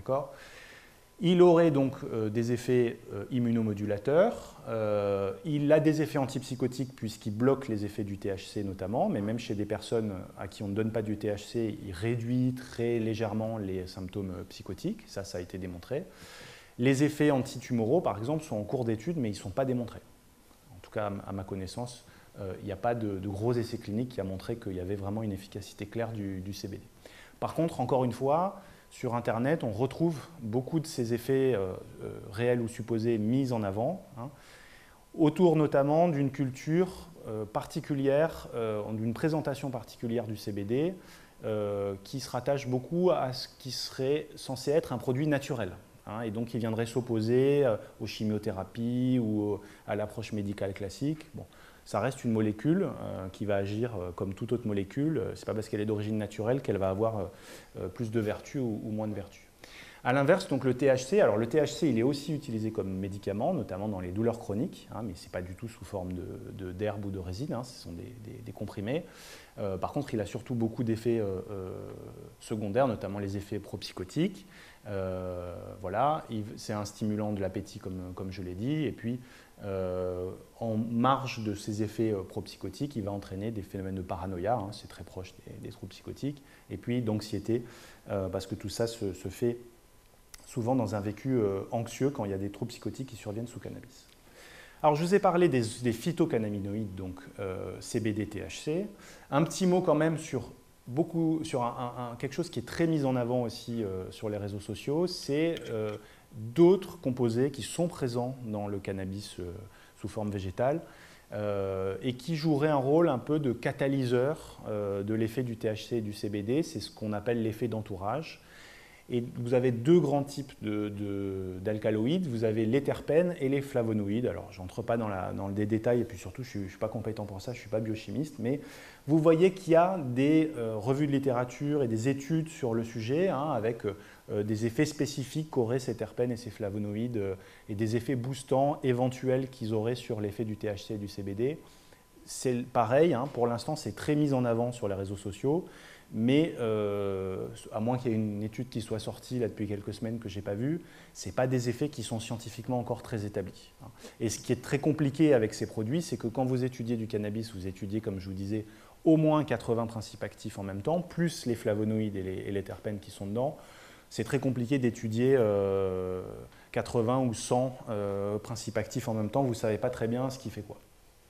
Il aurait donc euh, des effets euh, immunomodulateurs, euh, il a des effets antipsychotiques puisqu'il bloque les effets du T H C notamment, mais même chez des personnes à qui on ne donne pas du T H C, il réduit très légèrement les symptômes psychotiques, ça, ça a été démontré. Les effets antitumoraux, par exemple, sont en cours d'étude, mais ils ne sont pas démontrés. En tout cas, à ma connaissance, euh, il n'y a pas de, de gros essais cliniques qui a montré qu'il y avait vraiment une efficacité claire du, du C B D. Par contre, encore une fois, sur Internet, on retrouve beaucoup de ces effets euh, euh, réels ou supposés mis en avant, hein, autour notamment d'une culture euh, particulière, euh, d'une présentation particulière du C B D, euh, qui se rattache beaucoup à ce qui serait censé être un produit naturel, hein, et donc qui viendrait s'opposer euh, aux chimiothérapies ou au, à l'approche médicale classique. Bon. Ça reste une molécule euh, qui va agir euh, comme toute autre molécule. Ce n'est pas parce qu'elle est d'origine naturelle qu'elle va avoir euh, plus de vertus ou, ou moins de vertus. A l'inverse, donc le T H C, alors le T H C, il est aussi utilisé comme médicament, notamment dans les douleurs chroniques, hein, mais ce n'est pas du tout sous forme de, de, d'herbe ou de résine, hein, ce sont des, des, des comprimés. Euh, par contre, il a surtout beaucoup d'effets euh, euh, secondaires, notamment les effets propsychotiques. Euh, voilà, c'est un stimulant de l'appétit, comme, comme je l'ai dit, et puis euh, en marge de ces effets euh, propsychotiques, il va entraîner des phénomènes de paranoïa, hein, c'est très proche des, des troubles psychotiques, et puis d'anxiété, euh, parce que tout ça se, se fait souvent dans un vécu euh, anxieux quand il y a des troubles psychotiques qui surviennent sous cannabis. Alors, je vous ai parlé des, des phytocannabinoïdes, donc euh, C B D, T H C. Un petit mot quand même sur, beaucoup, sur un, un, un, quelque chose qui est très mis en avant aussi euh, sur les réseaux sociaux, c'est euh, d'autres composés qui sont présents dans le cannabis euh, sous forme végétale euh, et qui joueraient un rôle un peu de catalyseur euh, de l'effet du T H C et du C B D. C'est ce qu'on appelle l'effet d'entourage. Et vous avez deux grands types d'alcaloïdes. Vous avez les terpènes et les flavonoïdes. Alors, je n'entre pas dans, la, dans les détails, et puis surtout, je ne suis pas compétent pour ça, je ne suis pas biochimiste, mais vous voyez qu'il y a des euh, revues de littérature et des études sur le sujet, hein, avec euh, des effets spécifiques qu'auraient ces terpènes et ces flavonoïdes, euh, et des effets boostants éventuels qu'ils auraient sur l'effet du T H C et du C B D. C'est pareil, hein, pour l'instant, c'est très mis en avant sur les réseaux sociaux. Mais euh, à moins qu'il y ait une étude qui soit sortie là, depuis quelques semaines que je n'ai pas vue, ce n'est pas des effets qui sont scientifiquement encore très établis. Et ce qui est très compliqué avec ces produits, c'est que quand vous étudiez du cannabis, vous étudiez, comme je vous disais, au moins quatre-vingts principes actifs en même temps, plus les flavonoïdes et les, et les terpènes qui sont dedans. C'est très compliqué d'étudier euh, quatre-vingts ou cent euh, principes actifs en même temps, vous ne savez pas très bien ce qui fait quoi.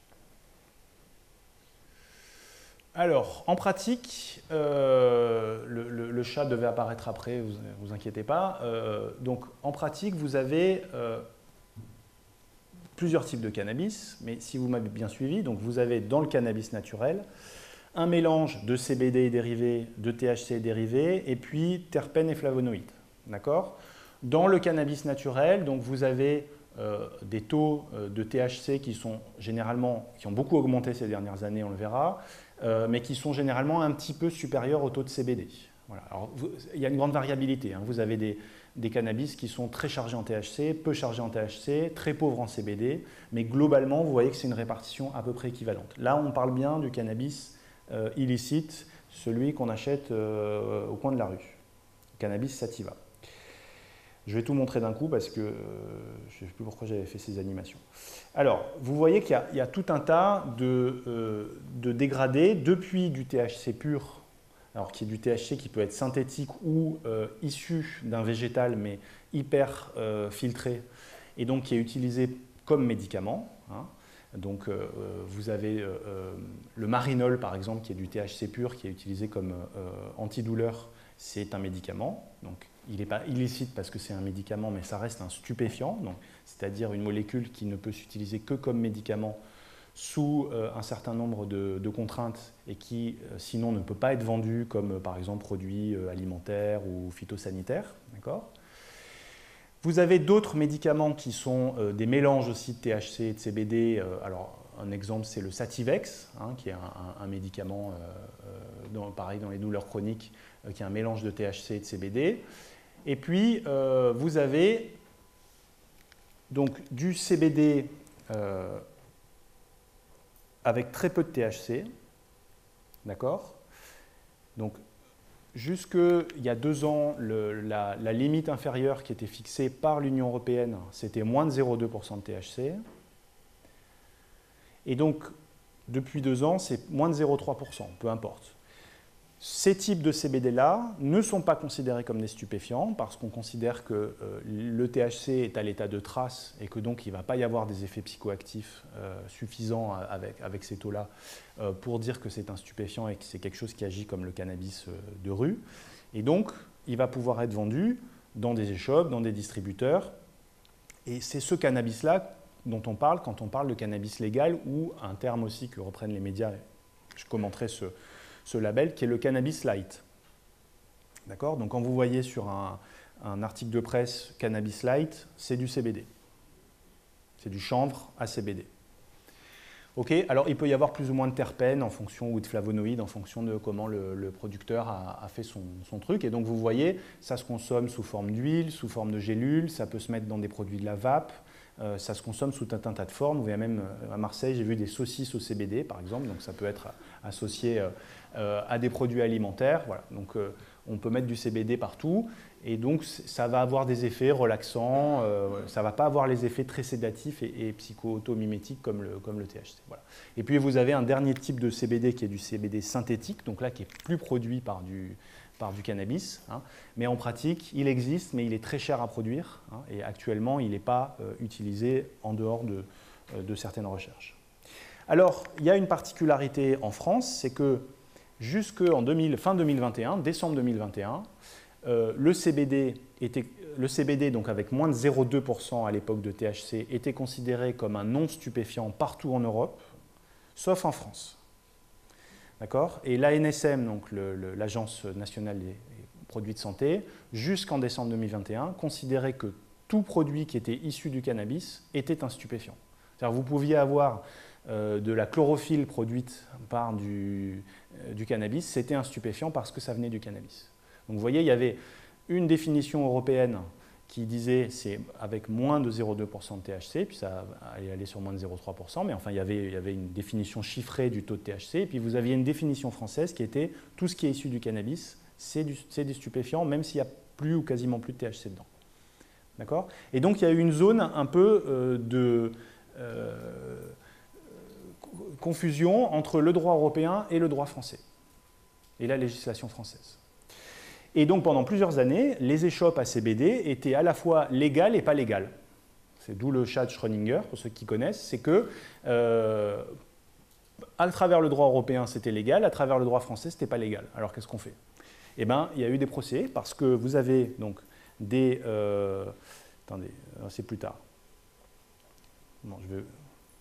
Alors, en pratique, euh, le, le, le chat devait apparaître après, vous vous inquiétez pas. Euh, donc, en pratique, vous avez euh, plusieurs types de cannabis, mais si vous m'avez bien suivi, donc vous avez dans le cannabis naturel un mélange de C B D et dérivés, de T H C et dérivés, et puis terpènes et flavonoïdes. D'accord ? Dans le cannabis naturel, donc vous avez euh, des taux de T H C qui sont généralement, qui ont beaucoup augmenté ces dernières années, on le verra, Euh, mais qui sont généralement un petit peu supérieurs au taux de C B D. Voilà. Alors, vous, il y a une grande variabilité. Hein. Vous avez des, des cannabis qui sont très chargés en T H C, peu chargés en T H C, très pauvres en C B D, mais globalement, vous voyez que c'est une répartition à peu près équivalente. Là, on parle bien du cannabis euh, illicite, celui qu'on achète euh, au coin de la rue, cannabis sativa. Je vais tout montrer d'un coup parce que euh, je ne sais plus pourquoi j'avais fait ces animations. Alors, vous voyez qu'il y, y a tout un tas de, euh, de dégradés depuis du T H C pur, alors qui est du T H C qui peut être synthétique ou euh, issu d'un végétal mais hyper euh, filtré et donc qui est utilisé comme médicament. Hein. Donc, euh, vous avez euh, le marinol par exemple qui est du T H C pur qui est utilisé comme euh, antidouleur, c'est un médicament. Donc, il n'est pas illicite parce que c'est un médicament, mais ça reste un stupéfiant, c'est-à-dire une molécule qui ne peut s'utiliser que comme médicament sous euh, un certain nombre de, de contraintes et qui, euh, sinon, ne peut pas être vendue comme, euh, par exemple, produit euh, alimentaire ou phytosanitaire. Vous avez d'autres médicaments qui sont euh, des mélanges aussi de T H C et de C B D. Euh, alors, un exemple, c'est le Sativex, hein, qui est un, un, un médicament, euh, dans, pareil, dans les douleurs chroniques, euh, qui est un mélange de T H C et de C B D. Et puis, euh, vous avez donc du C B D euh, avec très peu de T H C, d'accord? Donc, jusqu'il y a deux ans, le, la, la limite inférieure qui était fixée par l'Union européenne, c'était moins de zéro virgule deux pour cent de T H C. Et donc, depuis deux ans, c'est moins de zéro virgule trois pour cent, peu importe. Ces types de C B D-là ne sont pas considérés comme des stupéfiants parce qu'on considère que euh, le T H C est à l'état de trace et que donc il ne va pas y avoir des effets psychoactifs euh, suffisants avec, avec ces taux-là euh, pour dire que c'est un stupéfiant et que c'est quelque chose qui agit comme le cannabis euh, de rue. Et donc, il va pouvoir être vendu dans des échoppes, dans des distributeurs. Et c'est ce cannabis-là dont on parle quand on parle de cannabis légal ou un terme aussi que reprennent les médias. Je commenterai ce... ce label qui est le cannabis light. D'accord? Donc quand vous voyez sur un, un article de presse cannabis light, c'est du C B D. C'est du chanvre à C B D. Ok, alors il peut y avoir plus ou moins de terpènes en fonction, ou de flavonoïdes en fonction de comment le, le producteur a, a fait son, son truc. Et donc vous voyez, ça se consomme sous forme d'huile, sous forme de gélules, ça peut se mettre dans des produits de la vape, euh, ça se consomme sous tout un tas de formes. Vous voyez même à Marseille, j'ai vu des saucisses au C B D par exemple, donc ça peut être associé euh, à des produits alimentaires. Voilà. Donc euh, on peut mettre du C B D partout. Et donc, ça va avoir des effets relaxants, euh, ça ne va pas avoir les effets très sédatifs et, et psycho-automimétiques comme le, comme le T H C. Voilà. Et puis, vous avez un dernier type de C B D qui est du C B D synthétique, donc là, qui est plus produit par du, par du cannabis. Hein. Mais en pratique, il existe, mais il est très cher à produire. Hein, et actuellement, il n'est pas euh, utilisé en dehors de, euh, de certaines recherches. Alors, il y a une particularité en France, c'est que jusqu'en fin deux mille vingt et un, décembre deux mille vingt et un, Euh, le C B D, était, le C B D, donc avec moins de zéro virgule deux pour cent à l'époque de T H C, était considéré comme un non stupéfiant partout en Europe, sauf en France. D'accord? Et l'A N S M, donc l'Agence nationale des produits de santé, jusqu'en décembre deux mille vingt et un, considérait que tout produit qui était issu du cannabis était un stupéfiant. C'est-à-dire vous pouviez avoir euh, de la chlorophylle produite par du, euh, du cannabis, c'était un stupéfiant parce que ça venait du cannabis. Donc vous voyez, il y avait une définition européenne qui disait c'est avec moins de zéro virgule deux pour cent de T H C, puis ça allait aller sur moins de zéro virgule trois pour cent, mais enfin il y, avait, il y avait une définition chiffrée du taux de T H C, et puis vous aviez une définition française qui était tout ce qui est issu du cannabis, c'est du, du stupéfiant, même s'il n'y a plus ou quasiment plus de T H C dedans. D'accord? Et donc il y a eu une zone un peu euh, de euh, confusion entre le droit européen et le droit français, et la législation française. Et donc pendant plusieurs années, les échoppes à C B D étaient à la fois légales et pas légales. C'est d'où le chat de Schrödinger, pour ceux qui connaissent, c'est que euh, à travers le droit européen c'était légal, à travers le droit français c'était pas légal. Alors qu'est-ce qu'on fait? Eh bien, il y a eu des procès parce que vous avez donc des... Euh, attendez, c'est plus tard. Bon, je vais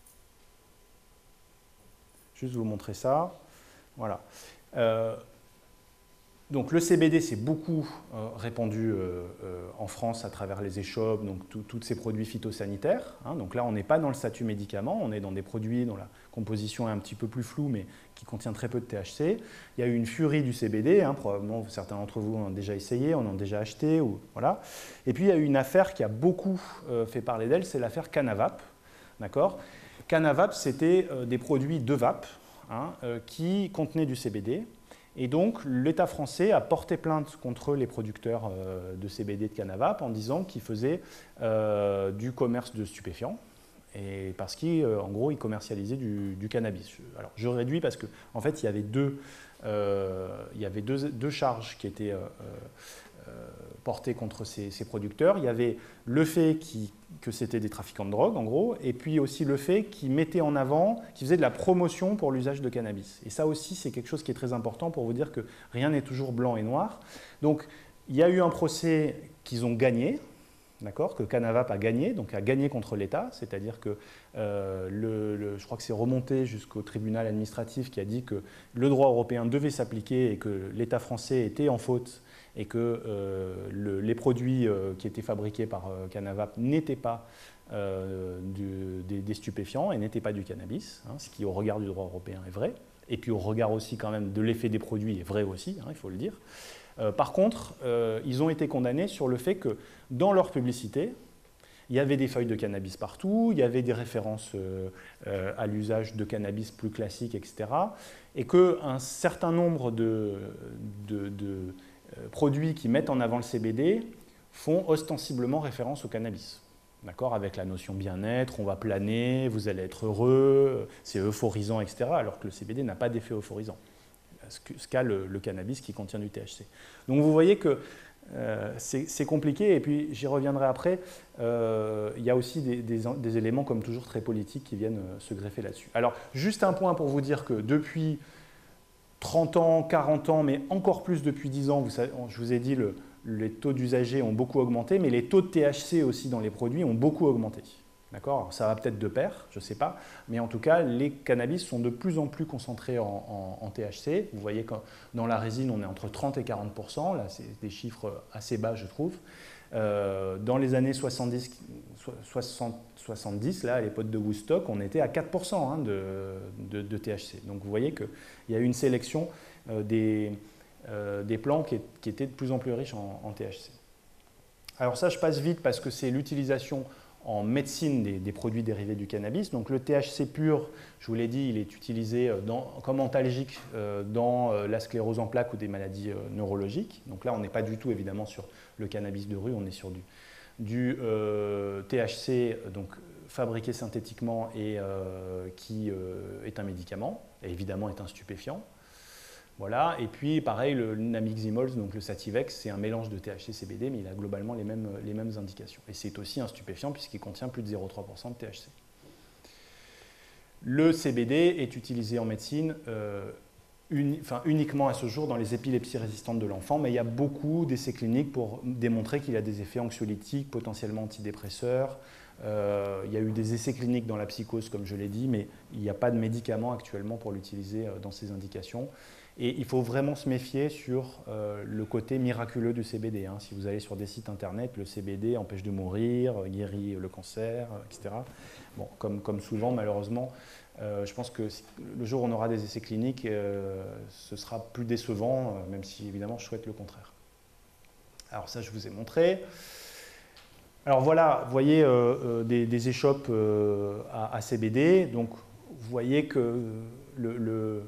juste vous montrer ça. Voilà. Euh, Donc le C B D s'est beaucoup euh, répandu euh, euh, en France à travers les échoppes, donc tous ces produits phytosanitaires. Hein. Donc là, on n'est pas dans le statut médicament, on est dans des produits dont la composition est un petit peu plus floue, mais qui contient très peu de T H C. Il y a eu une furie du C B D, hein, probablement certains d'entre vous en ont déjà essayé, en ont déjà acheté. Ou, voilà. Et puis il y a eu une affaire qui a beaucoup euh, fait parler d'elle, c'est l'affaire Canavap. Canavap, c'était euh, des produits de vape hein, euh, qui contenaient du C B D. Et donc, l'État français a porté plainte contre les producteurs euh, de C B D de Canavap en disant qu'ils faisaient euh, du commerce de stupéfiants, et parce qu'en euh, gros, ils commercialisaient du, du cannabis. Alors, je réduis parce qu'en en fait, il y avait deux, euh, il y avait deux, deux charges qui étaient euh, euh, portées contre ces, ces producteurs. Il y avait le fait qui, que c'était des trafiquants de drogue, en gros, et puis aussi le fait qu'ils mettaient en avant, qu'ils faisaient de la promotion pour l'usage de cannabis. Et ça aussi, c'est quelque chose qui est très important pour vous dire que rien n'est toujours blanc et noir. Donc, il y a eu un procès qu'ils ont gagné, d'accord, que Canavap a gagné, donc a gagné contre l'État, c'est-à-dire que euh, le, le, je crois que c'est remonté jusqu'au tribunal administratif qui a dit que le droit européen devait s'appliquer et que l'État français était en faute et que euh, le, les produits euh, qui étaient fabriqués par euh, Canavap n'étaient pas euh, du, des, des stupéfiants et n'étaient pas du cannabis, hein, ce qui au regard du droit européen est vrai, et puis au regard aussi quand même de l'effet des produits est vrai aussi, hein, il faut le dire. Euh, par contre, euh, ils ont été condamnés sur le fait que dans leur publicité, il y avait des feuilles de cannabis partout, il y avait des références euh, euh, à l'usage de cannabis plus classique, et cetera. Et qu'un certain nombre de, de, de euh, produits qui mettent en avant le C B D font ostensiblement référence au cannabis. D'accord, avec la notion bien-être, on va planer, vous allez être heureux, c'est euphorisant, et cetera. Alors que le C B D n'a pas d'effet euphorisant, ce qu'a le, le cannabis qui contient du T H C. Donc vous voyez que euh, c'est compliqué, et puis j'y reviendrai après. Euh, il y a aussi des, des, des éléments, comme toujours, très politiques qui viennent euh, se greffer là-dessus. Alors, juste un point pour vous dire que depuis trente ans, quarante ans, mais encore plus depuis dix ans, vous savez, je vous ai dit, le, les taux d'usagers ont beaucoup augmenté, mais les taux de T H C aussi dans les produits ont beaucoup augmenté. D'accord ? Ça va peut-être de pair, je ne sais pas, mais en tout cas, les cannabis sont de plus en plus concentrés en, en, en T H C. Vous voyez que dans la résine, on est entre trente et quarante pour cent. Là, c'est des chiffres assez bas, je trouve. Euh, dans les années soixante-dix, soixante, soixante-dix, là, à l'époque de Woodstock, on était à quatre pour cent hein, de, de, de T H C. Donc vous voyez qu'il y a eu une sélection euh, des, euh, des plants qui, est, qui étaient de plus en plus riches en, en T H C. Alors ça, je passe vite parce que c'est l'utilisation en médecine des, des produits dérivés du cannabis. Donc le T H C pur, je vous l'ai dit, il est utilisé dans, comme antalgique euh, dans euh, la sclérose en plaques ou des maladies euh, neurologiques. Donc là, on n'est pas du tout évidemment sur le cannabis de rue, on est sur du, du euh, T H C donc, fabriqué synthétiquement et euh, qui euh, est un médicament, et évidemment est un stupéfiant. Voilà. Et puis pareil, le Nabiximols, donc le Sativex, c'est un mélange de T H C C B D, mais il a globalement les mêmes, les mêmes indications. Et c'est aussi un stupéfiant puisqu'il contient plus de zéro virgule trois pour cent de T H C. Le C B D est utilisé en médecine euh, uni, enfin, uniquement à ce jour dans les épilepsies résistantes de l'enfant, mais il y a beaucoup d'essais cliniques pour démontrer qu'il a des effets anxiolytiques, potentiellement antidépresseurs. Euh, il y a eu des essais cliniques dans la psychose, comme je l'ai dit, mais il n'y a pas de médicaments actuellement pour l'utiliser dans ces indications. Et il faut vraiment se méfier sur euh, le côté miraculeux du C B D. Hein. Si vous allez sur des sites internet, le C B D empêche de mourir, guérit le cancer, et cetera. Bon, comme, comme souvent, malheureusement, euh, je pense que le jour où on aura des essais cliniques, euh, ce sera plus décevant, euh, même si évidemment je souhaite le contraire. Alors ça, je vous ai montré. Alors voilà, vous voyez euh, euh, des, des échoppes euh, à, à C B D. Donc vous voyez que le, le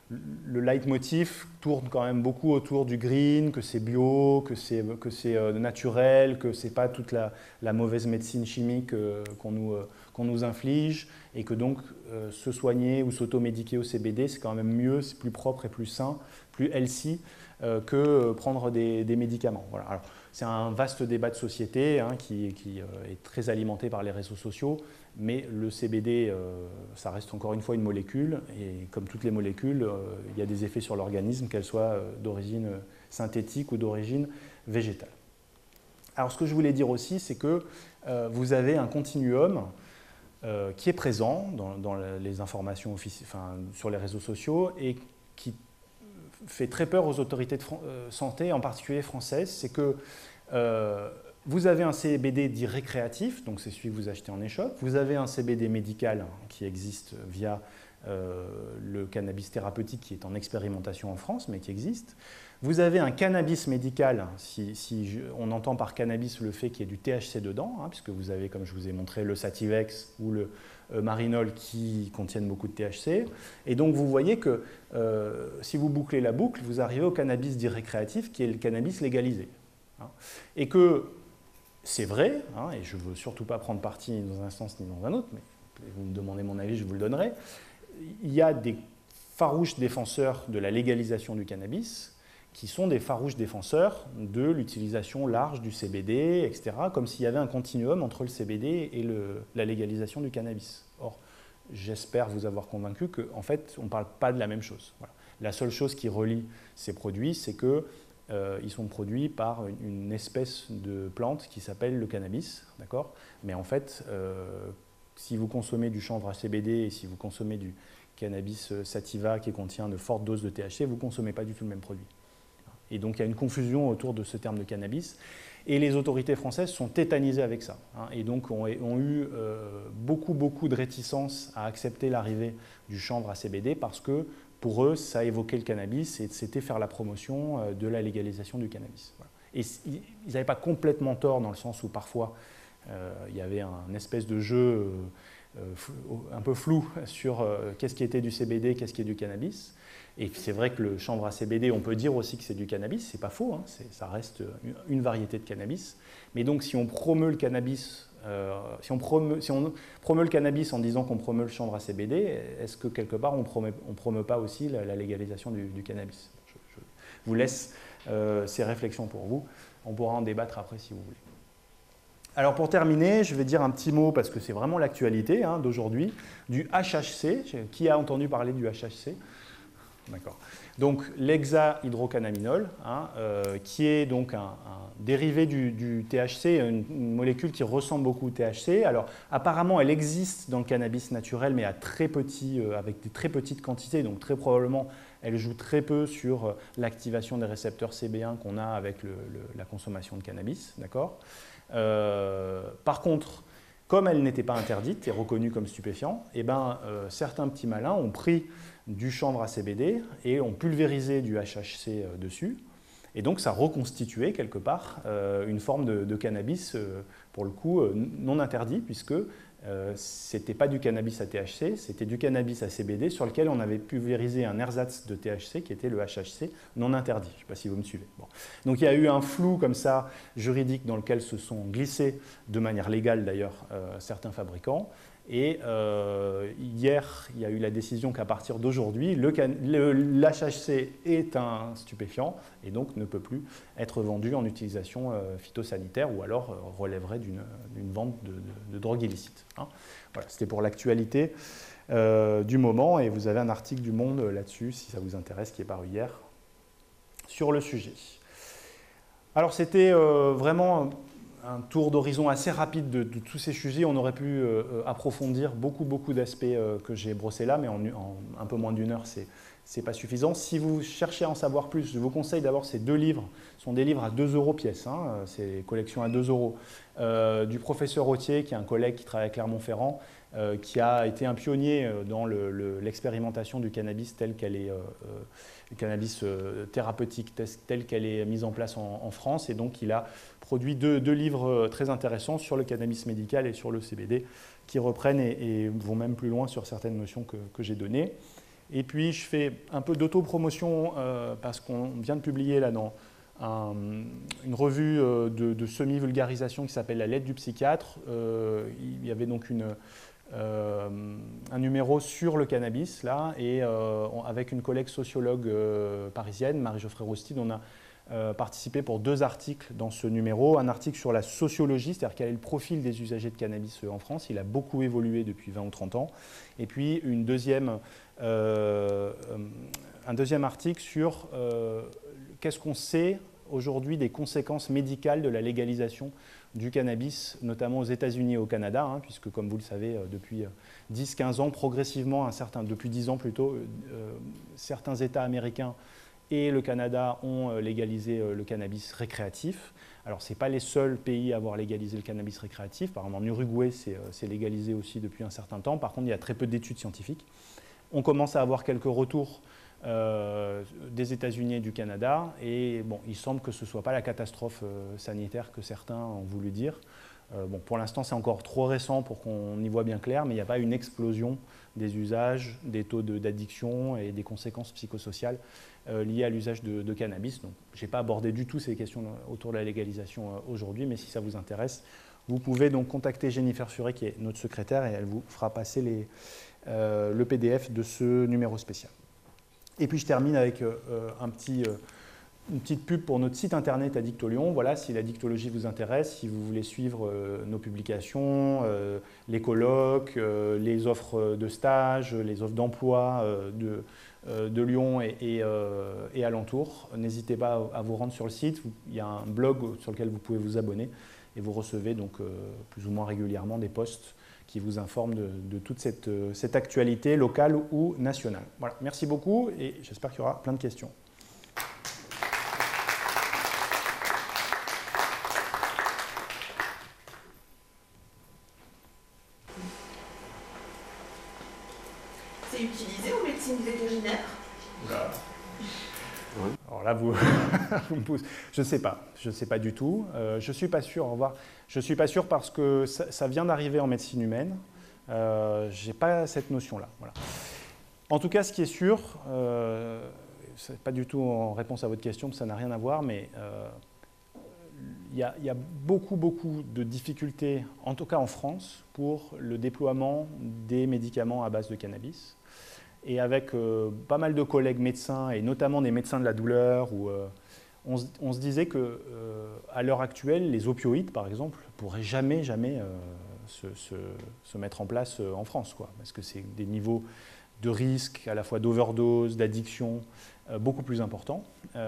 Le leitmotiv tourne quand même beaucoup autour du green, que c'est bio, que c'est que c'est naturel, que c'est pas toute la, la mauvaise médecine chimique euh, qu'on nous, euh, qu'on nous inflige, et que donc euh, se soigner ou s'automédiquer au C B D, c'est quand même mieux, c'est plus propre et plus sain, plus healthy euh, que prendre des, des médicaments. Voilà. Alors, c'est un vaste débat de société hein, qui, qui euh, est très alimenté par les réseaux sociaux. Mais le C B D, euh, ça reste encore une fois une molécule, et comme toutes les molécules, euh, il y a des effets sur l'organisme, qu'elles soient euh, d'origine synthétique ou d'origine végétale. Alors ce que je voulais dire aussi, c'est que euh, vous avez un continuum euh, qui est présent dans, dans les informations enfin, sur les réseaux sociaux et qui fait très peur aux autorités de euh, santé, en particulier françaises, c'est que euh, vous avez un C B D dit récréatif, donc c'est celui que vous achetez en échoppe. Vous avez un C B D médical qui existe via euh, le cannabis thérapeutique qui est en expérimentation en France, mais qui existe. Vous avez un cannabis médical, si, si je, on entend par cannabis le fait qu'il y ait du T H C dedans, hein, puisque vous avez, comme je vous ai montré, le Sativex ou le euh, Marinol qui contiennent beaucoup de T H C. Et donc vous voyez que euh, si vous bouclez la boucle, vous arrivez au cannabis dit récréatif qui est le cannabis légalisé. Hein, et que c'est vrai, hein, et je ne veux surtout pas prendre parti ni dans un sens ni dans un autre, mais vous me demandez mon avis, je vous le donnerai. Il y a des farouches défenseurs de la légalisation du cannabis qui sont des farouches défenseurs de l'utilisation large du C B D, et cetera, comme s'il y avait un continuum entre le C B D et le, la légalisation du cannabis. Or, j'espère vous avoir convaincu qu'en fait, on ne parle pas de la même chose. Voilà. La seule chose qui relie ces produits, c'est que Euh, ils sont produits par une, une espèce de plante qui s'appelle le cannabis, d'accord ? Mais en fait, euh, si vous consommez du chanvre à C B D et si vous consommez du cannabis sativa qui contient de fortes doses de T H C, vous ne consommez pas du tout le même produit. Et donc il y a une confusion autour de ce terme de cannabis. Et les autorités françaises sont tétanisées avec ça. Hein, et donc ont, ont eu euh, beaucoup, beaucoup de réticence à accepter l'arrivée du chanvre à C B D parce que pour eux, ça évoquait le cannabis et c'était faire la promotion de la légalisation du cannabis. Voilà. Et ils n'avaient pas complètement tort dans le sens où parfois euh, il y avait un espèce de jeu euh, euh, un peu flou sur euh, qu'est-ce qui était du C B D, qu'est-ce qui est du cannabis. Et c'est vrai que le chanvre à C B D, on peut dire aussi que c'est du cannabis, c'est pas faux, hein, ça reste une, une variété de cannabis. Mais donc si on promeut le cannabis, euh, si, on promeut, si on promeut le cannabis en disant qu'on promeut le chanvre à C B D, est-ce que quelque part on ne promeut pas aussi la, la légalisation du, du cannabis? je, je vous laisse euh, ces réflexions pour vous, on pourra en débattre après si vous voulez. Alors pour terminer, je vais dire un petit mot, parce que c'est vraiment l'actualité hein, d'aujourd'hui, du H H C. Qui a entendu parler du H H C? D'accord. Donc l'hexahydrocannabinol, hein, euh, qui est donc un, un dérivé du, du T H C, une, une molécule qui ressemble beaucoup au T H C. Alors apparemment elle existe dans le cannabis naturel, mais à très petit, euh, avec des très petites quantités, donc très probablement elle joue très peu sur euh, l'activation des récepteurs C B un qu'on a avec le, le, la consommation de cannabis. D'accord. Euh, par contre, comme elle n'était pas interdite et reconnue comme stupéfiant, eh ben, euh, certains petits malins ont pris du chanvre à C B D et ont pulvérisé du H H C euh, dessus. Et donc ça reconstituait quelque part euh, une forme de, de cannabis, euh, pour le coup, euh, non interdit, puisque euh, ce n'était pas du cannabis à T H C, c'était du cannabis à C B D sur lequel on avait pulvérisé un ersatz de T H C qui était le H H C non interdit. Je ne sais pas si vous me suivez. Bon. Donc il y a eu un flou comme ça juridique dans lequel se sont glissés, de manière légale d'ailleurs, euh, certains fabricants. Et euh, hier, il y a eu la décision qu'à partir d'aujourd'hui, le, le, l'H H C est un stupéfiant et donc ne peut plus être vendu en utilisation euh, phytosanitaire ou alors euh, relèverait d'une, d'une vente de, de, de drogue illicite. Hein. Voilà, c'était pour l'actualité euh, du moment et vous avez un article du Monde là-dessus, si ça vous intéresse, qui est paru hier sur le sujet. Alors c'était euh, vraiment un tour d'horizon assez rapide de, de tous ces sujets. On aurait pu euh, approfondir beaucoup, beaucoup d'aspects euh, que j'ai brossés là, mais en, en un peu moins d'une heure, c'est c'est pas suffisant. Si vous cherchez à en savoir plus, je vous conseille d'abord ces deux livres. Ce sont des livres à deux euros pièce, hein, c'est collection à deux euros, euh, du professeur Autier, qui est un collègue qui travaille à Clermont-Ferrand, euh, qui a été un pionnier dans le, le, l'expérimentation du cannabis telle qu'elle est, euh, le cannabis euh, thérapeutique telle qu'elle est mise en place en, en France. Et donc, il a produit deux, deux livres très intéressants sur le cannabis médical et sur le C B D, qui reprennent et, et vont même plus loin sur certaines notions que, que j'ai données. Et puis, je fais un peu d'autopromotion euh, parce qu'on vient de publier là dans un, une revue euh, de, de semi-vulgarisation qui s'appelle La lettre du psychiatre. Euh, il y avait donc une, euh, un numéro sur le cannabis, là, et euh, on, avec une collègue sociologue euh, parisienne, Marie-Geoffrey Roustide, on a euh, participé pour deux articles dans ce numéro. Un article sur la sociologie, c'est-à-dire quel est le profil des usagers de cannabis en France. Il a beaucoup évolué depuis vingt ou trente ans. Et puis, une deuxième... Euh, un deuxième article sur euh, qu'est-ce qu'on sait aujourd'hui des conséquences médicales de la légalisation du cannabis, notamment aux États-Unis et au Canada, hein, puisque comme vous le savez, depuis dix à quinze ans, progressivement, un certain, depuis dix ans plutôt, euh, certains États américains et le Canada ont légalisé le cannabis récréatif. Alors, ce n'est pas les seuls pays à avoir légalisé le cannabis récréatif. Par exemple, en Uruguay, c'est, c'est légalisé aussi depuis un certain temps. Par contre, il y a très peu d'études scientifiques. On commence à avoir quelques retours euh, des États-Unis et du Canada. Et bon, il semble que ce ne soit pas la catastrophe euh, sanitaire que certains ont voulu dire. Euh, bon, pour l'instant, c'est encore trop récent pour qu'on y voit bien clair, mais il n'y a pas une explosion des usages, des taux de, d'addiction et des conséquences psychosociales euh, liées à l'usage de, de cannabis. Donc, je n'ai pas abordé du tout ces questions autour de la légalisation euh, aujourd'hui, mais si ça vous intéresse, vous pouvez donc contacter Jennifer Furet, qui est notre secrétaire, et elle vous fera passer les, euh, le P D F de ce numéro spécial. Et puis je termine avec euh, un petit, euh, une petite pub pour notre site internet Addictolion. Voilà, si la dictologie vous intéresse, si vous voulez suivre euh, nos publications, euh, les colloques, euh, les offres de stage, les offres d'emploi euh, de, euh, de Lyon et, et, euh, et alentour, n'hésitez pas à vous rendre sur le site. Il y a un blog sur lequel vous pouvez vous abonner. Et vous recevez donc euh, plus ou moins régulièrement des posts qui vous informent de, de toute cette, euh, cette actualité locale ou nationale. Voilà, merci beaucoup et j'espère qu'il y aura plein de questions. C'est utilisé en médecine vétérinaire? Oula. Oui. Alors là, vous, vous me poussez. Je ne sais pas. Je ne sais pas du tout. Euh, je ne suis pas sûr. Au revoir. Je ne suis pas sûr parce que ça, ça vient d'arriver en médecine humaine. Euh, je n'ai pas cette notion-là. Voilà. En tout cas, ce qui est sûr, euh, ce n'est pas du tout en réponse à votre question, parce que ça n'a rien à voir, mais euh, il y, y a beaucoup, beaucoup de difficultés, en tout cas en France, pour le déploiement des médicaments à base de cannabis. Et avec euh, pas mal de collègues médecins, et notamment des médecins de la douleur, où, euh, on, se, on se disait qu'à euh, l'heure actuelle, les opioïdes, par exemple, ne pourraient jamais, jamais euh, se, se, se mettre en place euh, en France, quoi, parce que c'est des niveaux de risque, à la fois d'overdose, d'addiction, euh, beaucoup plus importants.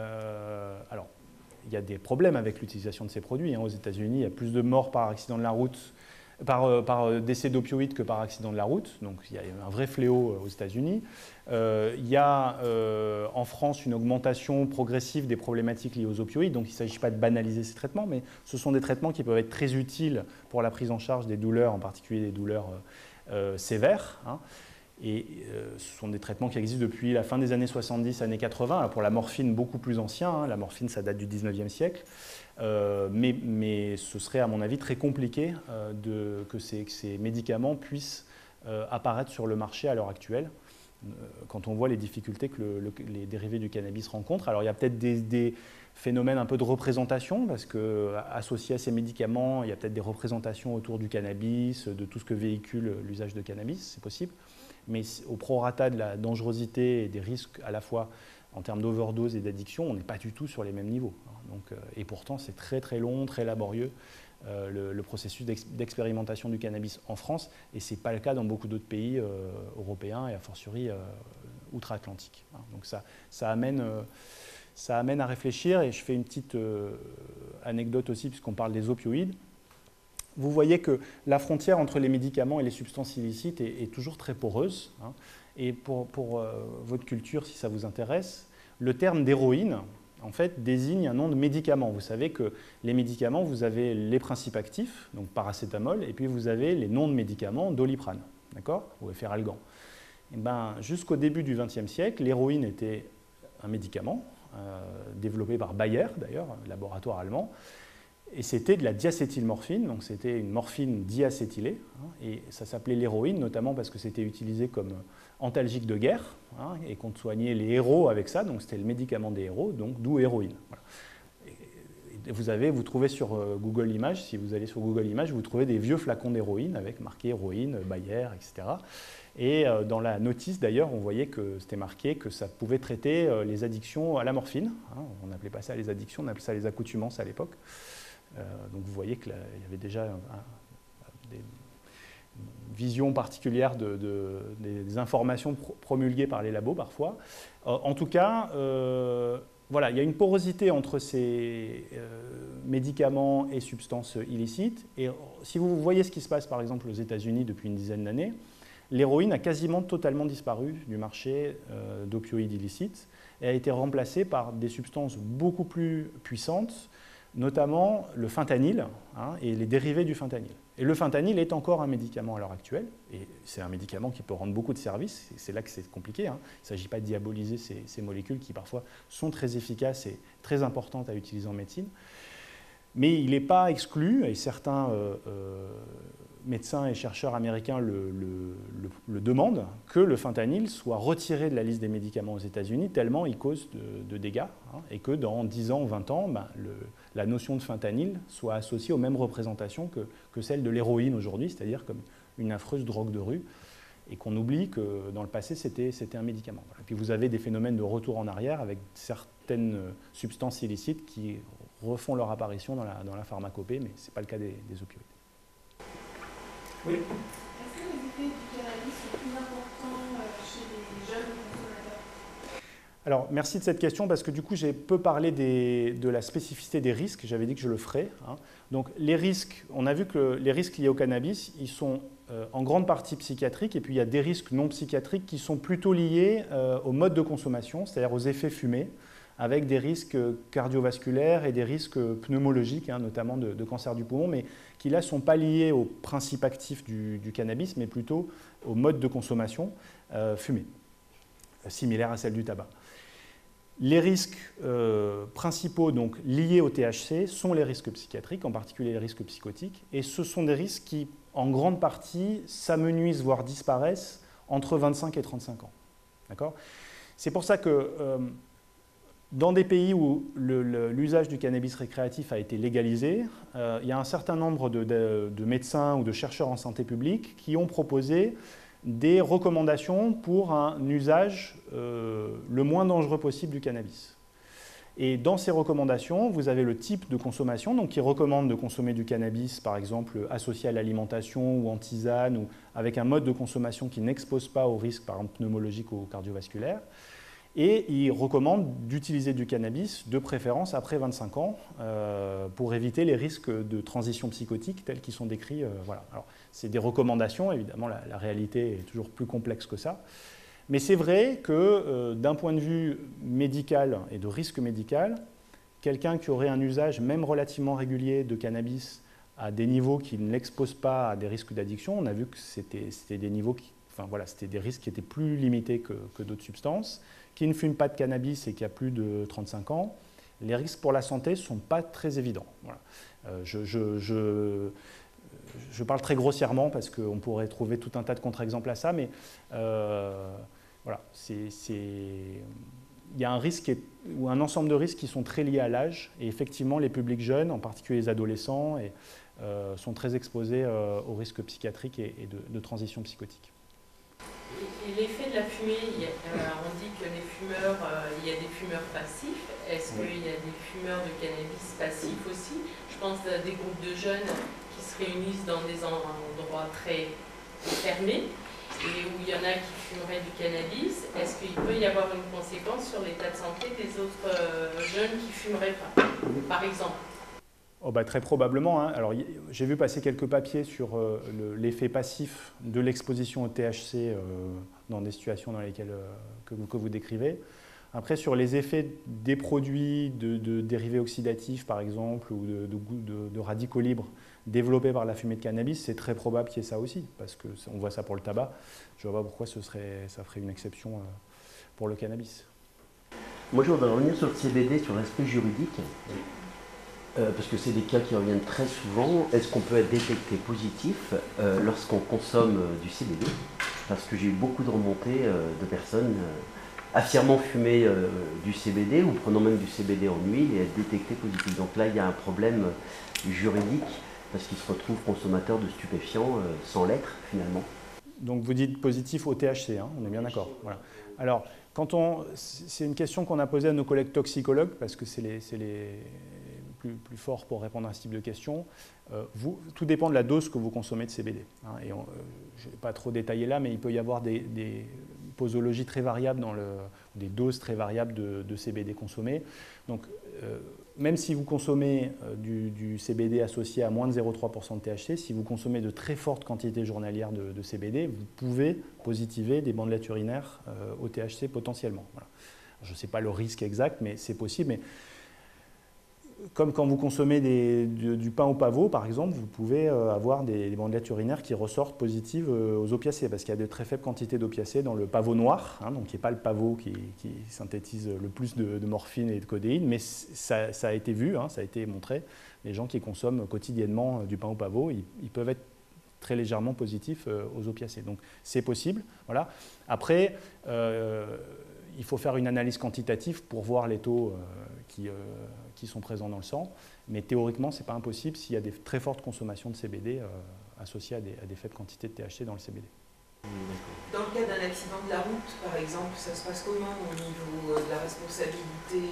Euh, alors, il y a des problèmes avec l'utilisation de ces produits. Hein. Aux États-Unis, il y a plus de morts par accident de la route, par, euh, par décès d'opioïdes que par accident de la route. Donc il y a un vrai fléau aux États-Unis. Euh, il y a euh, en France une augmentation progressive des problématiques liées aux opioïdes. Donc il ne s'agit pas de banaliser ces traitements, mais ce sont des traitements qui peuvent être très utiles pour la prise en charge des douleurs, en particulier des douleurs euh, sévères. Hein. Et euh, ce sont des traitements qui existent depuis la fin des années soixante-dix, années quatre-vingts. Alors pour la morphine, beaucoup plus ancien. Hein. La morphine, ça date du dix-neuvième siècle. Euh, mais, mais ce serait, à mon avis, très compliqué euh, de, que, ces, que ces médicaments puissent euh, apparaître sur le marché à l'heure actuelle, euh, quand on voit les difficultés que le, le, les dérivés du cannabis rencontrent. Alors il y a peut-être des, des phénomènes un peu de représentation, parce qu'associés à ces médicaments, il y a peut-être des représentations autour du cannabis, de tout ce que véhicule l'usage de cannabis, c'est possible. Mais au prorata de la dangerosité et des risques à la fois en termes d'overdose et d'addiction, on n'est pas du tout sur les mêmes niveaux. Donc, euh, et pourtant, c'est très très long, très laborieux, euh, le, le processus d'expérimentation du cannabis en France, et ce n'est pas le cas dans beaucoup d'autres pays euh, européens et a fortiori euh, outre-Atlantique. Donc ça, ça, amène, euh, ça amène à réfléchir, et je fais une petite euh, anecdote aussi, puisqu'on parle des opioïdes. Vous voyez que la frontière entre les médicaments et les substances illicites est, est toujours très poreuse. Hein. Et pour, pour euh, votre culture, si ça vous intéresse, le terme d'héroïne, en fait, désigne un nom de médicament. Vous savez que les médicaments, vous avez les principes actifs, donc paracétamol, et puis vous avez les noms de médicaments, doliprane, d'accord, ou efferalgan. Et ben, jusqu'au début du vingtième siècle, l'héroïne était un médicament, euh, développé par Bayer, d'ailleurs, un laboratoire allemand, et c'était de la diacétylmorphine, donc c'était une morphine diacétylée, hein, et ça s'appelait l'héroïne, notamment parce que c'était utilisé comme antalgique de guerre, hein, et qu'on soignait les héros avec ça, donc c'était le médicament des héros, donc d'où héroïne. Voilà. Et vous, avez, vous trouvez sur Google Images, si vous allez sur Google Images, vous trouvez des vieux flacons d'héroïne avec marqué héroïne, Bayer, et cetera. Et dans la notice, d'ailleurs, on voyait que c'était marqué que ça pouvait traiter les addictions à la morphine. Hein, on n'appelait pas ça les addictions, on appelait ça les accoutumances à l'époque. Euh, donc vous voyez qu'il y avait déjà un, un, des visions particulières de, de, des informations pro promulguées par les labos parfois. Euh, en tout cas, euh, voilà, il y a une porosité entre ces euh, médicaments et substances illicites. Et si vous voyez ce qui se passe par exemple aux États-Unis depuis une dizaine d'années, l'héroïne a quasiment totalement disparu du marché euh, d'opioïdes illicites et a été remplacée par des substances beaucoup plus puissantes, notamment le fentanyl, hein, et les dérivés du fentanyl. Et le fentanyl est encore un médicament à l'heure actuelle, et c'est un médicament qui peut rendre beaucoup de services, c'est là que c'est compliqué, hein. Il ne s'agit pas de diaboliser ces, ces molécules qui parfois sont très efficaces et très importantes à utiliser en médecine, mais il n'est pas exclu, et certains euh, euh, médecins et chercheurs américains le, le, le, le demandent, que le fentanyl soit retiré de la liste des médicaments aux États-Unis tellement il cause de, de dégâts, hein, et que dans dix ans ou vingt ans, ben, le, la notion de fentanyl soit associée aux mêmes représentations que, que celle de l'héroïne aujourd'hui, c'est-à-dire comme une affreuse drogue de rue, et qu'on oublie que dans le passé, c'était un médicament. Voilà. Et puis vous avez des phénomènes de retour en arrière avec certaines substances illicites qui refont leur apparition dans la, dans la pharmacopée, mais ce n'est pas le cas des, des opioïdes. Oui. Est-ce que les effets du cannabis sont plus importants chez les jeunes consommateurs? Alors, merci de cette question, parce que du coup, j'ai peu parlé des, de la spécificité des risques. J'avais dit que je le ferais. Hein. Donc, les risques, on a vu que les risques liés au cannabis, ils sont euh, en grande partie psychiatriques, et puis il y a des risques non psychiatriques qui sont plutôt liés euh, au mode de consommation, c'est-à-dire aux effets fumés, avec des risques cardiovasculaires et des risques pneumologiques, hein, notamment de, de cancer du poumon, mais qui là ne sont pas liés au principe actif du, du cannabis, mais plutôt au mode de consommation euh, fumé, similaire à celle du tabac. Les risques euh, principaux donc, liés au T H C sont les risques psychiatriques, en particulier les risques psychotiques, et ce sont des risques qui, en grande partie, s'amenuisent, voire disparaissent entre vingt-cinq et trente-cinq ans. D'accord ? C'est pour ça que euh, dans des pays où l'usage du cannabis récréatif a été légalisé, euh, il y a un certain nombre de, de, de médecins ou de chercheurs en santé publique qui ont proposé des recommandations pour un usage euh, le moins dangereux possible du cannabis. Et dans ces recommandations, vous avez le type de consommation, donc qui recommande de consommer du cannabis, par exemple, associé à l'alimentation ou en tisane, ou avec un mode de consommation qui n'expose pas aux risques, par exemple, pneumologiques ou cardiovasculaires. Et il recommande d'utiliser du cannabis, de préférence après vingt-cinq ans, euh, pour éviter les risques de transition psychotique tels qu'ils sont décrits. Euh, voilà. Alors, c'est des recommandations, évidemment, la, la réalité est toujours plus complexe que ça. Mais c'est vrai que euh, d'un point de vue médical et de risque médical, quelqu'un qui aurait un usage même relativement régulier de cannabis à des niveaux qui ne l'exposent pas à des risques d'addiction, on a vu que c'était des niveaux qui, enfin, voilà, c'était des risques qui étaient plus limités que, que d'autres substances, qui ne fume pas de cannabis et qui a plus de trente-cinq ans, les risques pour la santé ne sont pas très évidents. Voilà. Euh, je, je, je, je parle très grossièrement parce qu'on pourrait trouver tout un tas de contre-exemples à ça, mais euh, voilà, c'est, c'est... il y a un risque et, ou un ensemble de risques qui sont très liés à l'âge, et effectivement les publics jeunes, en particulier les adolescents, et, euh, sont très exposés euh, aux risques psychiatriques et, et de, de transition psychotique. Et l'effet de la fumée, il y a, euh, on dit que les fumeurs, euh, il y a des fumeurs passifs. Est-ce oui. qu'il y a des fumeurs de cannabis passifs aussi? Je pense à des groupes de jeunes qui se réunissent dans des endroits très fermés et où il y en a qui fumeraient du cannabis. Est-ce qu'il peut y avoir une conséquence sur l'état de santé des autres euh, jeunes qui fumeraient pas, par exemple? Oh bah, très probablement. Hein. Alors, j'ai vu passer quelques papiers sur euh, l'effet passif de l'exposition au T H C euh, dans des situations dans lesquelles, euh, que, que vous décrivez. Après, sur les effets des produits de, de dérivés oxydatifs, par exemple, ou de, de, de, de radicaux libres développés par la fumée de cannabis, c'est très probable qu'il y ait ça aussi, parce qu'on voit ça pour le tabac. Je ne vois pas pourquoi ce serait, ça ferait une exception euh, pour le cannabis. Moi, je voudrais revenir sur le C B D, sur l'aspect juridique. Euh, parce que c'est des cas qui reviennent très souvent. Est-ce qu'on peut être détecté positif euh, lorsqu'on consomme euh, du C B D? Parce que j'ai eu beaucoup de remontées euh, de personnes euh, affirmant fumer euh, du C B D ou prenant même du C B D en huile et être détecté positif. Donc là, il y a un problème euh, juridique parce qu'ils se retrouvent consommateurs de stupéfiants euh, sans l'être finalement. Donc vous dites positif au T H C, hein, on est bien d'accord. Voilà. Alors, quand on, c'est une question qu'on a posée à nos collègues toxicologues parce que c'est les, les plus, plus forts pour répondre à ce type de questions. Euh, vous, tout dépend de la dose que vous consommez de C B D. Hein, et on, euh, je ne vais pas trop détailler là, mais il peut y avoir des, des posologies très variables, dans le, des doses très variables de, de C B D consommées. Donc, euh, même si vous consommez euh, du, du C B D associé à moins de zéro virgule trois pour cent de T H C, si vous consommez de très fortes quantités journalières de, de C B D, vous pouvez positiver des bandelettes urinaires euh, au T H C potentiellement. Voilà. Je ne sais pas le risque exact, mais c'est possible. Mais comme quand vous consommez des, du, du pain au pavot, par exemple, vous pouvez euh, avoir des, des bandelettes urinaires qui ressortent positives euh, aux opiacés, parce qu'il y a de très faibles quantités d'opiacés dans le pavot noir, hein, donc qui n'est pas le pavot qui, qui synthétise le plus de, de morphine et de codéine, mais ça, ça a été vu, hein, ça a été montré. Les gens qui consomment quotidiennement euh, du pain au pavot, ils, ils peuvent être très légèrement positifs euh, aux opiacés. Donc c'est possible. Voilà. Après, euh, il faut faire une analyse quantitative pour voir les taux euh, qui, euh, qui sont présents dans le sang. Mais théoriquement, ce n'est pas impossible s'il y a des très fortes consommations de C B D euh, associées à des, à des faibles quantités de T H C dans le C B D. Dans le cas d'un accident de la route, par exemple, ça se passe comment au niveau de la responsabilité?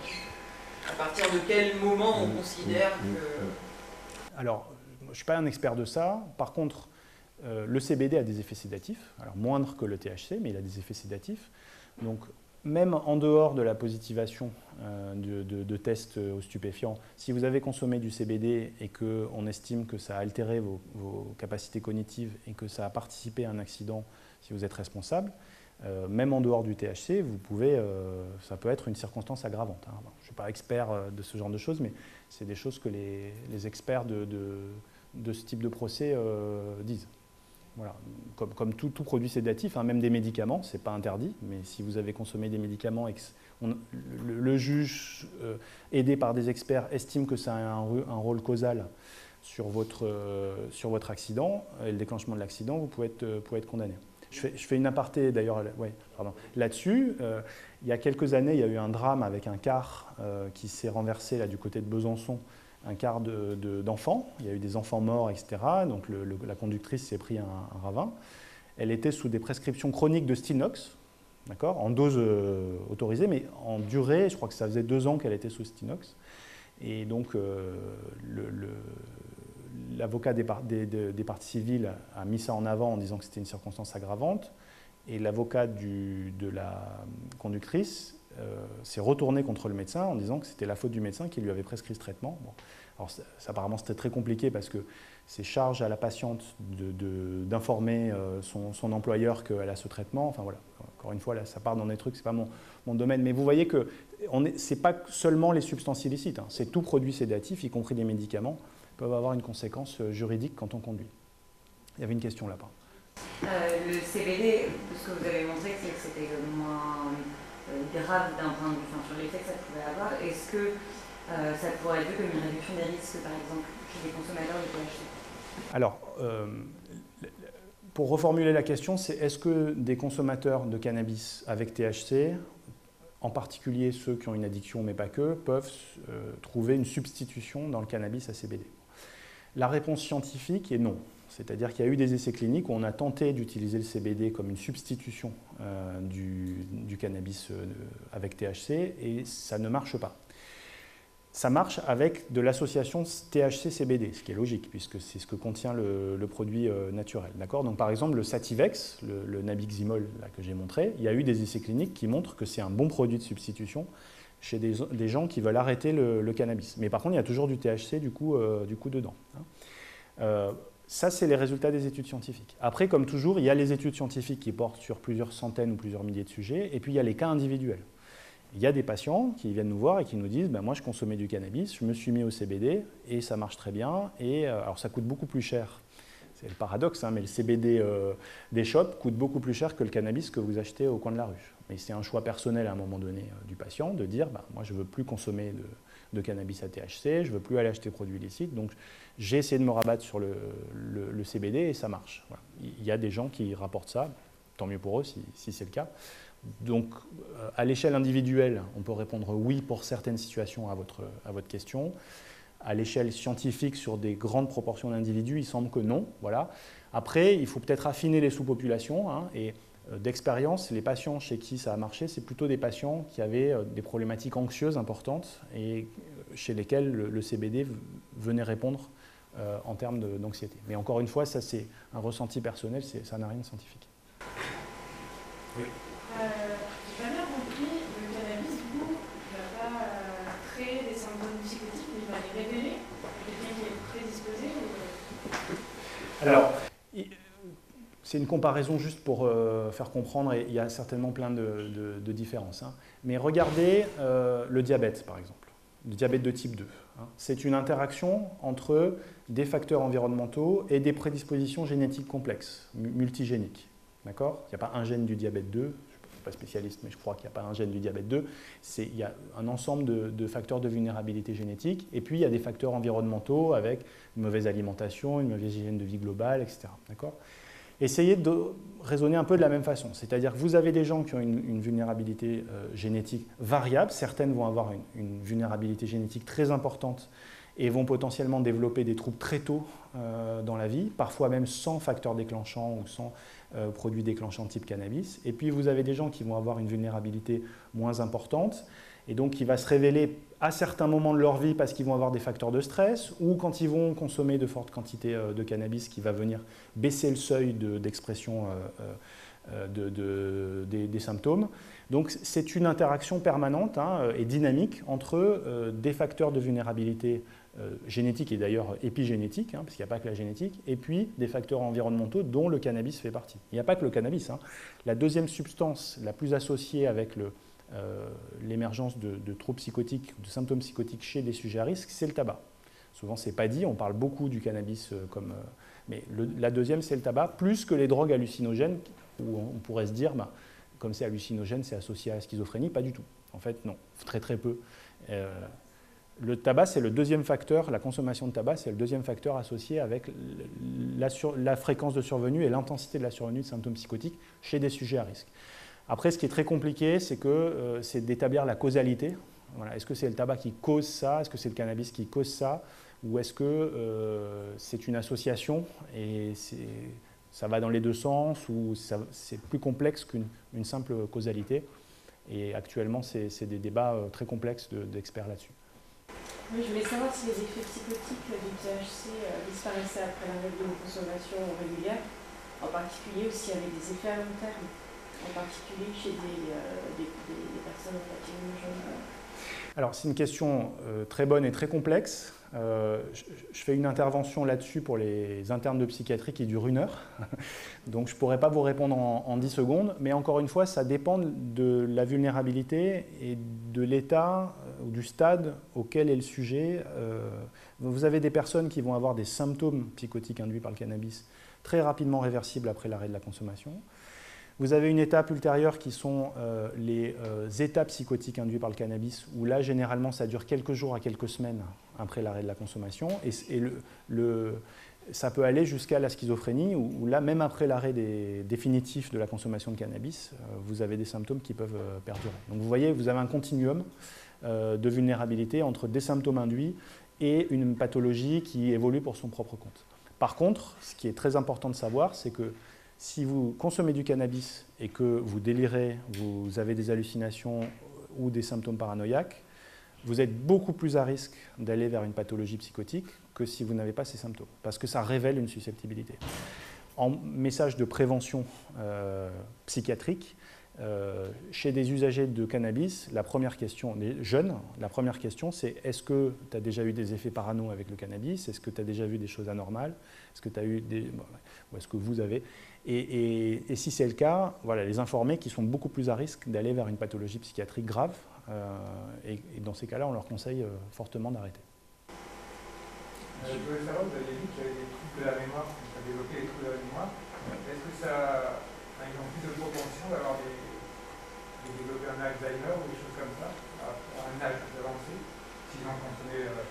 À partir de quel moment on considère que... Alors, je ne suis pas un expert de ça. Par contre, euh, le C B D a des effets sédatifs, alors moindres que le T H C, mais il a des effets sédatifs. Donc, même en dehors de la positivation euh, de, de, de tests aux stupéfiants, si vous avez consommé du C B D et qu'on estime que ça a altéré vos, vos capacités cognitives et que ça a participé à un accident, si vous êtes responsable, euh, même en dehors du T H C, vous pouvez, euh, ça peut être une circonstance aggravante. Hein. Bon, je ne suis pas expert de ce genre de choses, mais c'est des choses que les, les experts de, de, de ce type de procès euh, disent. Voilà. Comme, comme tout, tout produit sédatif, hein, même des médicaments, ce n'est pas interdit, mais si vous avez consommé des médicaments et que on, le, le juge, euh, aidé par des experts, estime que ça a un, un rôle causal sur votre, euh, sur votre accident et le déclenchement de l'accident, vous pouvez être, euh, pouvez être condamné. Je fais, je fais une aparté d'ailleurs ouais, là-dessus. Euh, il y a quelques années, il y a eu un drame avec un car euh, qui s'est renversé là, du côté de Besançon, un car de, de, d'enfants. Il y a eu des enfants morts, et cetera. Donc le, le, la conductrice s'est pris un, un ravin. Elle était sous des prescriptions chroniques de Stinox, d'accord, en dose euh, autorisée, mais en durée, je crois que ça faisait deux ans qu'elle était sous Stinox. Et donc euh, le, le, l'avocat des, par, des, des, des parties civiles a mis ça en avant en disant que c'était une circonstance aggravante. Et l'avocat de la conductrice euh, s'est retourné contre le médecin en disant que c'était la faute du médecin qui lui avait prescrit ce traitement. Bon. Alors, ça, ça, apparemment, c'était très compliqué parce que c'est charge à la patiente d'informer euh, son, son employeur qu'elle a ce traitement. Enfin voilà, encore une fois, là, ça part dans des trucs, c'est pas mon, mon domaine. Mais vous voyez que ce n'est pas seulement les substances illicites, hein, c'est tout produit sédatif, y compris des médicaments, peuvent avoir une conséquence juridique quand on conduit. Il y avait une question là-bas. Euh, le C B D, ce que vous avez montré, c'est que c'était moins euh, grave d'un point de vue, enfin, sur l'effet que ça pouvait avoir. Est-ce que euh, ça pourrait être vu comme une réduction des risques, par exemple, chez les consommateurs de T H C? Alors, euh, pour reformuler la question, c'est est-ce que des consommateurs de cannabis avec T H C, en particulier ceux qui ont une addiction, mais pas que, peuvent euh, trouver une substitution dans le cannabis à C B D? La réponse scientifique est non. C'est-à-dire qu'il y a eu des essais cliniques où on a tenté d'utiliser le C B D comme une substitution euh, du, du cannabis euh, avec T H C et ça ne marche pas. Ça marche avec de l'association T H C-C B D, ce qui est logique puisque c'est ce que contient le, le produit euh, naturel. Donc par exemple le Sativex, le, le Nabiximol là, que j'ai montré, il y a eu des essais cliniques qui montrent que c'est un bon produit de substitution chez des, des gens qui veulent arrêter le, le cannabis. Mais par contre il y a toujours du T H C du coup, euh, du coup dedans. Hein. Euh, Ça, c'est les résultats des études scientifiques. Après, comme toujours, il y a les études scientifiques qui portent sur plusieurs centaines ou plusieurs milliers de sujets, et puis il y a les cas individuels. Il y a des patients qui viennent nous voir et qui nous disent ben, « moi, je consommais du cannabis, je me suis mis au C B D, et ça marche très bien, et euh, alors ça coûte beaucoup plus cher. » C'est le paradoxe, hein, mais le C B D euh, des shops coûte beaucoup plus cher que le cannabis que vous achetez au coin de la rue. Mais c'est un choix personnel à un moment donné euh, du patient de dire ben, « moi, je ne veux plus consommer de... de cannabis à T H C, je ne veux plus aller acheter de produits illicites, donc j'ai essayé de me rabattre sur le, le, le C B D et ça marche. Voilà. Il y a des gens qui rapportent ça, tant mieux pour eux si, si c'est le cas. Donc euh, à l'échelle individuelle, on peut répondre oui pour certaines situations à votre, à votre question. À l'échelle scientifique, sur des grandes proportions d'individus, il semble que non. Voilà. Après, il faut peut-être affiner les sous-populations hein, et euh, d'expérience, les patients chez qui ça a marché, c'est plutôt des patients qui avaient euh, des problématiques anxieuses importantes et chez lesquels le, le C B D venait répondre euh, en termes d'anxiété. Mais encore une fois, ça c'est un ressenti personnel, ça n'a rien de scientifique. Oui. Euh, J'ai bien compris, le cannabis, du coup, il ne va pas euh, créer des symptômes psychotiques, mais il va les révéler. Quelqu'un qui est prédisposé ou... Alors, c'est une comparaison juste pour euh, faire comprendre, et il y a certainement plein de, de, de différences. Hein. Mais regardez euh, le diabète, par exemple, le diabète de type deux. Hein. C'est une interaction entre des facteurs environnementaux et des prédispositions génétiques complexes, multigéniques. D'accord ? Il n'y a pas un gène du diabète deux, je ne suis pas spécialiste, mais je crois qu'il n'y a pas un gène du diabète deux. Il y a un ensemble de, de facteurs de vulnérabilité génétique, et puis il y a des facteurs environnementaux avec une mauvaise alimentation, une mauvaise hygiène de vie globale, et cetera. D'accord ? Essayez de raisonner un peu de la même façon. C'est-à-dire que vous avez des gens qui ont une, une vulnérabilité euh, génétique variable. Certaines vont avoir une, une vulnérabilité génétique très importante et vont potentiellement développer des troubles très tôt euh, dans la vie, parfois même sans facteur déclenchant ou sans euh, produit déclenchant type cannabis. Et puis vous avez des gens qui vont avoir une vulnérabilité moins importante et donc qui va se révéler à certains moments de leur vie parce qu'ils vont avoir des facteurs de stress ou quand ils vont consommer de fortes quantités de cannabis qui va venir baisser le seuil d'expression de, de, de, de, des, des symptômes. Donc c'est une interaction permanente hein, et dynamique entre euh, des facteurs de vulnérabilité euh, génétique et d'ailleurs épigénétique, hein, parce qu'il n'y a pas que la génétique, et puis des facteurs environnementaux dont le cannabis fait partie. Il n'y a pas que le cannabis. Hein. La deuxième substance la plus associée avec le Euh, l'émergence de, de troubles psychotiques, de symptômes psychotiques chez des sujets à risque, c'est le tabac. souvent, ce n'est pas dit, on parle beaucoup du cannabis euh, comme... Euh, mais le, la deuxième, c'est le tabac, plus que les drogues hallucinogènes, où on, on pourrait se dire, bah, comme c'est hallucinogène, c'est associé à la schizophrénie. Pas du tout. En fait, non, très très peu. Euh, le tabac, c'est le deuxième facteur, la consommation de tabac, c'est le deuxième facteur associé avec la, sur, la fréquence de survenue et l'intensité de la survenue de symptômes psychotiques chez des sujets à risque. Après, ce qui est très compliqué, c'est que euh, c'est d'établir la causalité. Voilà. Est-ce que c'est le tabac qui cause ça? Est-ce que c'est le cannabis qui cause ça? Ou est-ce que euh, c'est une association et ça va dans les deux sens, ou c'est plus complexe qu'une une simple causalité? Et actuellement, c'est des débats euh, très complexes d'experts de, là-dessus. Oui, je voulais savoir si les effets psychotiques du T H C euh, disparaissaient après l'arrêt de consommation régulière, en particulier aussi avec des effets à long terme, en particulier chez des, euh, des, des, des personnes en fatigue jeune. Alors, c'est une question euh, très bonne et très complexe. Euh, je, je fais une intervention là-dessus pour les internes de psychiatrie qui dure une heure. Donc, je ne pourrais pas vous répondre en, en dix secondes. Mais encore une fois, ça dépend de la vulnérabilité et de l'état ou du stade auquel est le sujet. Euh, vous avez des personnes qui vont avoir des symptômes psychotiques induits par le cannabis très rapidement réversibles après l'arrêt de la consommation. Vous avez une étape ultérieure qui sont euh, les euh, états psychotiques induits par le cannabis, où là, généralement, ça dure quelques jours à quelques semaines après l'arrêt de la consommation. Et, et le, le, ça peut aller jusqu'à la schizophrénie, où, où là, même après l'arrêt définitif de la consommation de cannabis, euh, vous avez des symptômes qui peuvent euh, perdurer. Donc vous voyez, vous avez un continuum euh, de vulnérabilité entre des symptômes induits et une pathologie qui évolue pour son propre compte. Par contre, ce qui est très important de savoir, c'est que si vous consommez du cannabis et que vous délirez, vous avez des hallucinations ou des symptômes paranoïaques, vous êtes beaucoup plus à risque d'aller vers une pathologie psychotique que si vous n'avez pas ces symptômes, parce que ça révèle une susceptibilité. En message de prévention euh, psychiatrique, euh, chez des usagers de cannabis, la première question, des jeunes, la première question c'est: est-ce que tu as déjà eu des effets parano avec le cannabis? Est-ce que tu as déjà vu des choses anormales? Est-ce que tu as eu des... Bon, ou est-ce que vous avez... Et, et, et si c'est le cas, voilà, les informer qu'ils sont beaucoup plus à risque d'aller vers une pathologie psychiatrique grave. Euh, et, et dans ces cas-là, on leur conseille euh, fortement d'arrêter. Euh, je voulais savoir, vous avez dit qu'il y avait des troubles de la mémoire, que ça développait les troubles de la mémoire. Est-ce que ça a une plus de propension d'avoir des, de développer un Alzheimer ou des choses comme ça, à, à un âge plus avancé, s'ils en consommaient euh,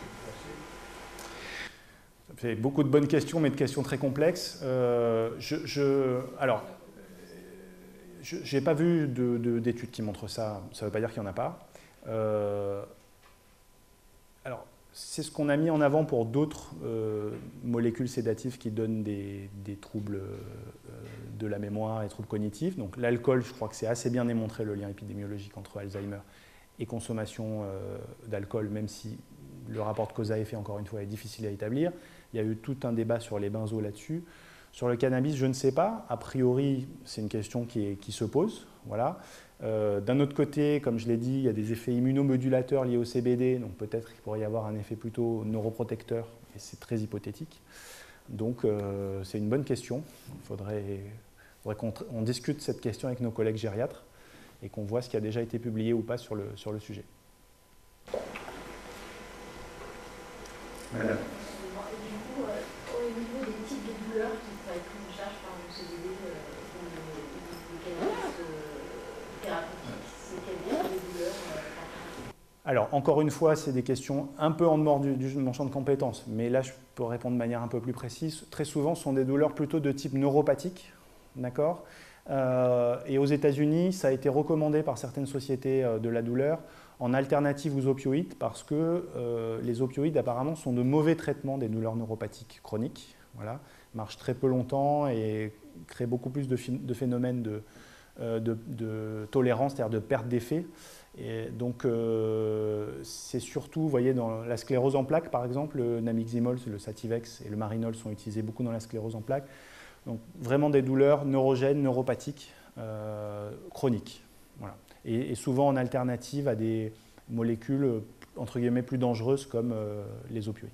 Ça fait beaucoup de bonnes questions, mais de questions très complexes. Euh, je, je, alors, je n'ai pas vu d'études qui montrent ça, ça ne veut pas dire qu'il n'y en a pas. Euh, alors, c'est ce qu'on a mis en avant pour d'autres euh, molécules sédatives qui donnent des, des troubles euh, de la mémoire et troubles cognitifs. Donc l'alcool, je crois que c'est assez bien démontré le lien épidémiologique entre Alzheimer et consommation euh, d'alcool, même si le rapport de cause à effet, encore une fois, est difficile à établir. Il y a eu tout un débat sur les benzos là-dessus. Sur le cannabis, je ne sais pas. A priori, c'est une question qui, est, qui se pose. Voilà. Euh, D'un autre côté, comme je l'ai dit, il y a des effets immunomodulateurs liés au C B D, donc peut-être qu'il pourrait y avoir un effet plutôt neuroprotecteur, et c'est très hypothétique. Donc euh, c'est une bonne question. Il faudrait, faudrait qu'on on discute cette question avec nos collègues gériatres et qu'on voit ce qui a déjà été publié ou pas sur le, sur le sujet. Madame. Et du coup, euh, au niveau des types de douleurs qui pourraient être prises en charge par le C B D euh, ou le cannabis euh, thérapeutique, c'est quelles sont les douleurs euh, Alors, encore une fois, c'est des questions un peu en dehors du, du, de mon champ de compétences, mais là, je peux répondre de manière un peu plus précise. Très souvent, ce sont des douleurs plutôt de type neuropathique, d'accord ? euh, Et aux États-Unis, ça a été recommandé par certaines sociétés euh, de la douleur en alternative aux opioïdes, parce que euh, les opioïdes apparemment sont de mauvais traitements des douleurs neuropathiques chroniques. Voilà, marchent très peu longtemps et créent beaucoup plus de, de phénomènes de, euh, de, de tolérance, c'est-à-dire de perte d'effet. Et donc euh, c'est surtout, vous voyez, dans la sclérose en plaques par exemple, le Namiximol, le Sativex et le Marinol sont utilisés beaucoup dans la sclérose en plaques. Donc vraiment des douleurs neurogènes, neuropathiques, euh, chroniques. Voilà. Et, et souvent en alternative à des molécules entre guillemets plus dangereuses comme euh, les opioïdes.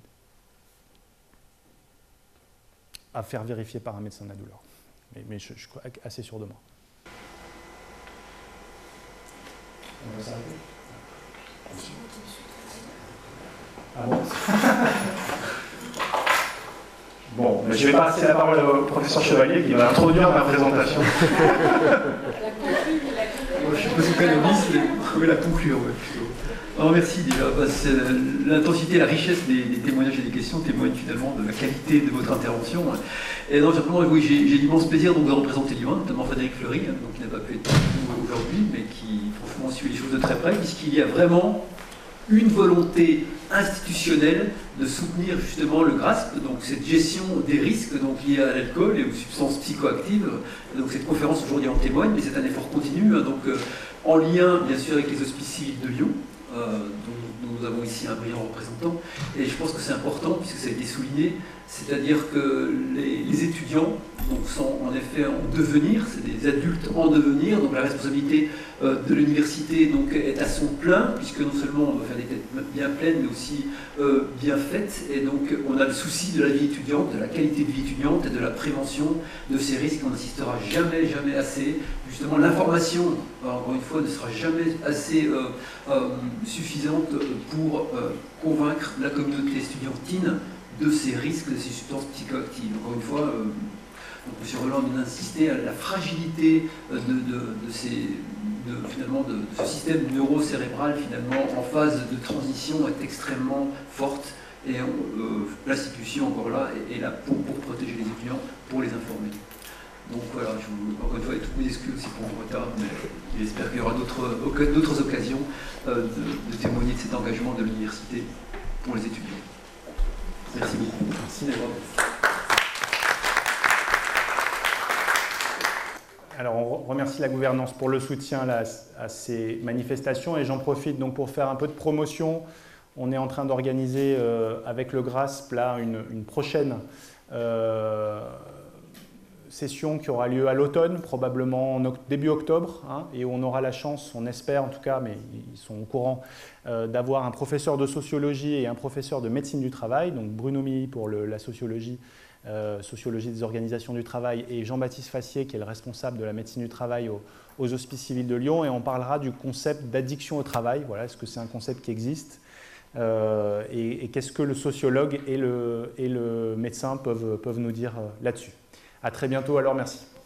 À faire vérifier par un médecin de la douleur. Mais, mais je, je suis assez sûr de moi. On va s'arrêter. Ah bon. Je vais passer la parole au professeur Chevalier qui va introduire ma présentation. Moi, je suis pas économiste, mais oui, la conclure, ouais, plutôt. Alors, merci déjà. Bah, l'intensité, la richesse des, des témoignages et des questions témoignent finalement de la qualité de votre intervention. Et non, simplement, oui, j'ai l'immense plaisir donc, de représenter Lyon, notamment Frédéric Fleury, hein, donc, qui n'a pas pu être avec nous aujourd'hui, mais qui franchement suit les choses de très près, puisqu'il y a vraiment une volonté institutionnelle de soutenir justement le GRASP, donc cette gestion des risques donc, liés à l'alcool et aux substances psychoactives. Donc cette conférence aujourd'hui en témoigne, mais c'est un effort continu, hein, donc euh, en lien bien sûr avec les hospices civils de Lyon, euh, dont, dont nous avons ici un brillant représentant. Et je pense que c'est important puisque ça a été souligné, c'est-à-dire que les, les étudiants donc, sont en effet en devenir, c'est des adultes en devenir, donc la responsabilité euh, de l'université donc, est à son plein, puisque non seulement on doit faire des têtes bien pleines, mais aussi euh, bien faites, et donc on a le souci de la vie étudiante, de la qualité de vie étudiante et de la prévention de ces risques. On n'insistera jamais, jamais assez. Justement, l'information, encore une fois, ne sera jamais assez euh, euh, suffisante pour euh, convaincre la communauté estudiantine de ces risques, de ces substances psychoactives. Encore une fois, euh, M. Roland vient d'insister à la fragilité de, de, de, ces, de, finalement, de, de ce système neurocérébral finalement, en phase de transition est extrêmement forte et euh, l'institution encore là est, est là pour, pour protéger les étudiants, pour les informer. Donc voilà, je vous, encore une fois, et toutes mes excuses aussi pour mon retard, mais j'espère qu'il y aura d'autres occasions euh, de, de témoigner de cet engagement de l'université pour les étudiants. Merci beaucoup. Merci d'avoir. Alors on remercie la gouvernance pour le soutien là, à ces manifestations et j'en profite donc pour faire un peu de promotion. On est en train d'organiser euh, avec le GRASP là, une, une prochaine euh, session qui aura lieu à l'automne, probablement en début octobre, hein, et où on aura la chance, on espère en tout cas, mais ils sont au courant, euh, d'avoir un professeur de sociologie et un professeur de médecine du travail, donc Bruno Milly pour le, la sociologie, euh, sociologie des organisations du travail, et Jean-Baptiste Fassier qui est le responsable de la médecine du travail au, aux Hospices civils de Lyon, et on parlera du concept d'addiction au travail. Voilà, est-ce que c'est un concept qui existe euh, et, et qu'est-ce que le sociologue et le, et le médecin peuvent, peuvent nous dire euh, là-dessus. À très bientôt, alors merci.